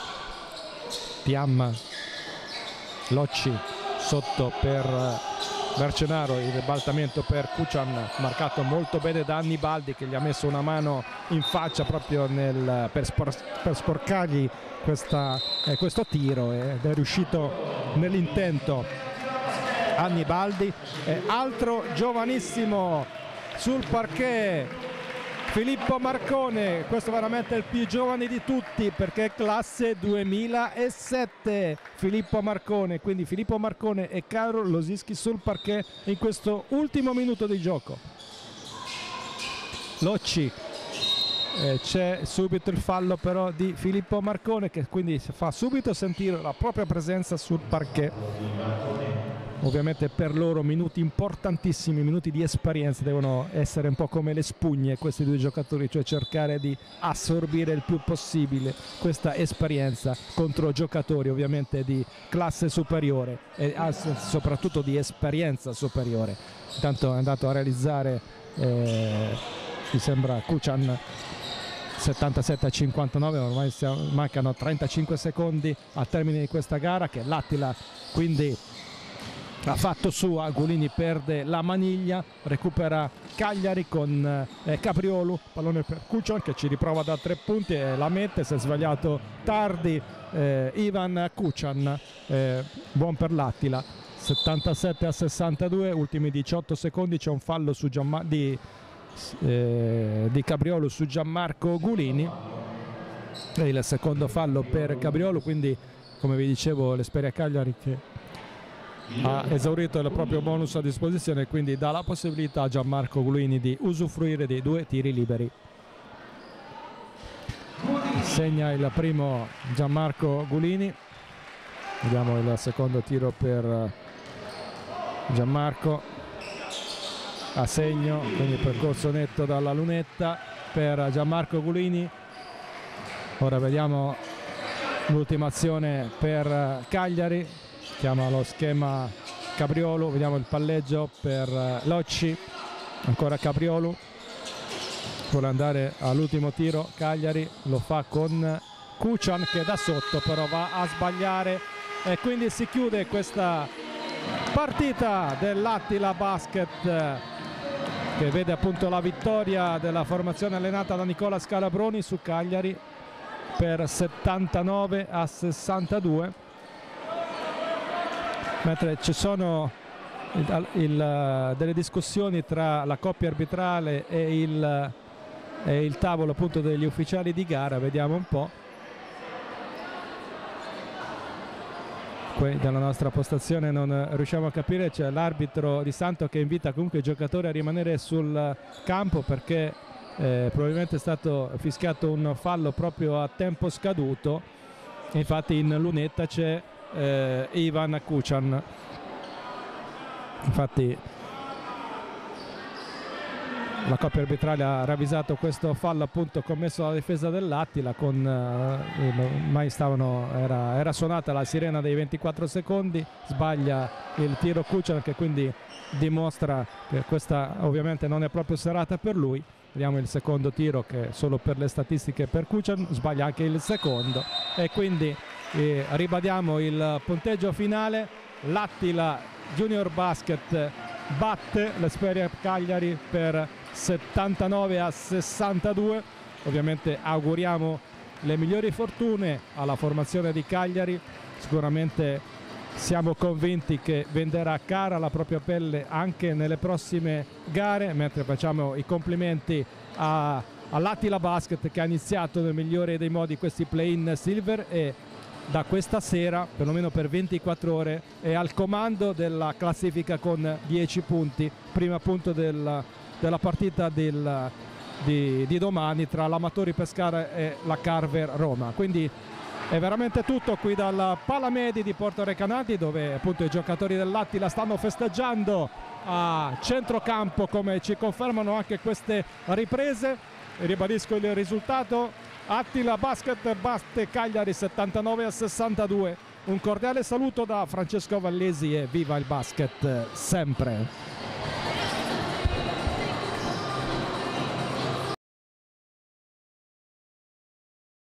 Thiam, Locci sotto per Vercenaro, il ribaltamento per Kuchan, marcato molto bene da Annibaldi, che gli ha messo una mano in faccia proprio nel, per, spor, per sporcargli questa, eh, questo tiro, ed è riuscito nell'intento Annibaldi. Eh, altro giovanissimo sul parquet, Filippo Marcone, questo veramente è il più giovane di tutti perché è classe duemilasette. Filippo Marcone, quindi Filippo Marcone e Karol Losiński sul parquet in questo ultimo minuto di gioco. Locci, eh, c'è subito il fallo però di Filippo Marcone, che quindi fa subito sentire la propria presenza sul parquet. Ovviamente per loro minuti importantissimi, minuti di esperienza, devono essere un po' come le spugne questi due giocatori, cioè cercare di assorbire il più possibile questa esperienza contro giocatori ovviamente di classe superiore e soprattutto di esperienza superiore. Intanto è andato a realizzare, eh, mi sembra, Kuchan, settantasette a cinquantanove, ormai siamo, mancano trentacinque secondi al termine di questa gara, che l'Attila quindi ha fatto sua. Gulini perde la maniglia, recupera Cagliari con eh, Capriolo, pallone per Kuchan che ci riprova da tre punti e la mette, si è sbagliato tardi eh, Ivan Kuchan, eh, buon per l'Attila. Settantasette a sessantadue, ultimi diciotto secondi, c'è un fallo su Gianma di, eh, di Capriolo su Gianmarco Gulini, e il secondo fallo per Capriolo, quindi come vi dicevo l'Esperia Cagliari che ha esaurito il proprio bonus a disposizione e quindi dà la possibilità a Gianmarco Gulini di usufruire dei due tiri liberi. Segna il primo Gianmarco Gulini, vediamo il secondo tiro per Gianmarco, a segno, quindi percorso netto dalla lunetta per Gianmarco Gulini. Ora vediamo l'ultima azione per Cagliari, chiama lo schema Capriolo, vediamo il palleggio per Locci, ancora Capriolo, vuole andare all'ultimo tiro Cagliari, lo fa con Kuchan che da sotto però va a sbagliare e quindi si chiude questa partita dell'Attila Basket, che vede appunto la vittoria della formazione allenata da Nicola Scalabroni su Cagliari per settantanove a sessantadue. Mentre ci sono il, il, delle discussioni tra la coppia arbitrale e il, e il tavolo appunto degli ufficiali di gara, vediamo un po'. Qui dalla nostra postazione non riusciamo a capire, c'è l'arbitro Di Santo che invita comunque i giocatori a rimanere sul campo perché eh, probabilmente è stato fischiato un fallo proprio a tempo scaduto. Infatti in lunetta c'è Eh, Ivan Kuchan, infatti la coppia arbitrale ha ravvisato questo fallo appunto commesso dalla difesa dell'Attila, con eh, mai stavano, era, era suonata la sirena dei ventiquattro secondi, sbaglia il tiro Kuchan che quindi dimostra che questa ovviamente non è proprio serata per lui. Vediamo il secondo tiro che solo per le statistiche per Kuchan, sbaglia anche il secondo e quindi e ribadiamo il punteggio finale. L'Attila Junior Basket batte l'Esperia Cagliari per settantanove a sessantadue. Ovviamente auguriamo le migliori fortune alla formazione di Cagliari, sicuramente siamo convinti che venderà cara la propria pelle anche nelle prossime gare, mentre facciamo i complimenti a, all'Attila Basket che ha iniziato nel migliore dei modi questi play-in silver e da questa sera, perlomeno per ventiquattro ore, è al comando della classifica con dieci punti, prima appunto del, della partita del, di, di domani tra l'Amatori Pescara e la Carver Roma. Quindi è veramente tutto qui dal Palamedi di Porto Recanati, dove appunto i giocatori dell'Attila stanno festeggiando a centrocampo, come ci confermano anche queste riprese. Ribadisco il risultato: Attila Basket batte Cagliari settantanove a sessantadue. Un cordiale saluto da Francesco Vallesi e viva il basket sempre!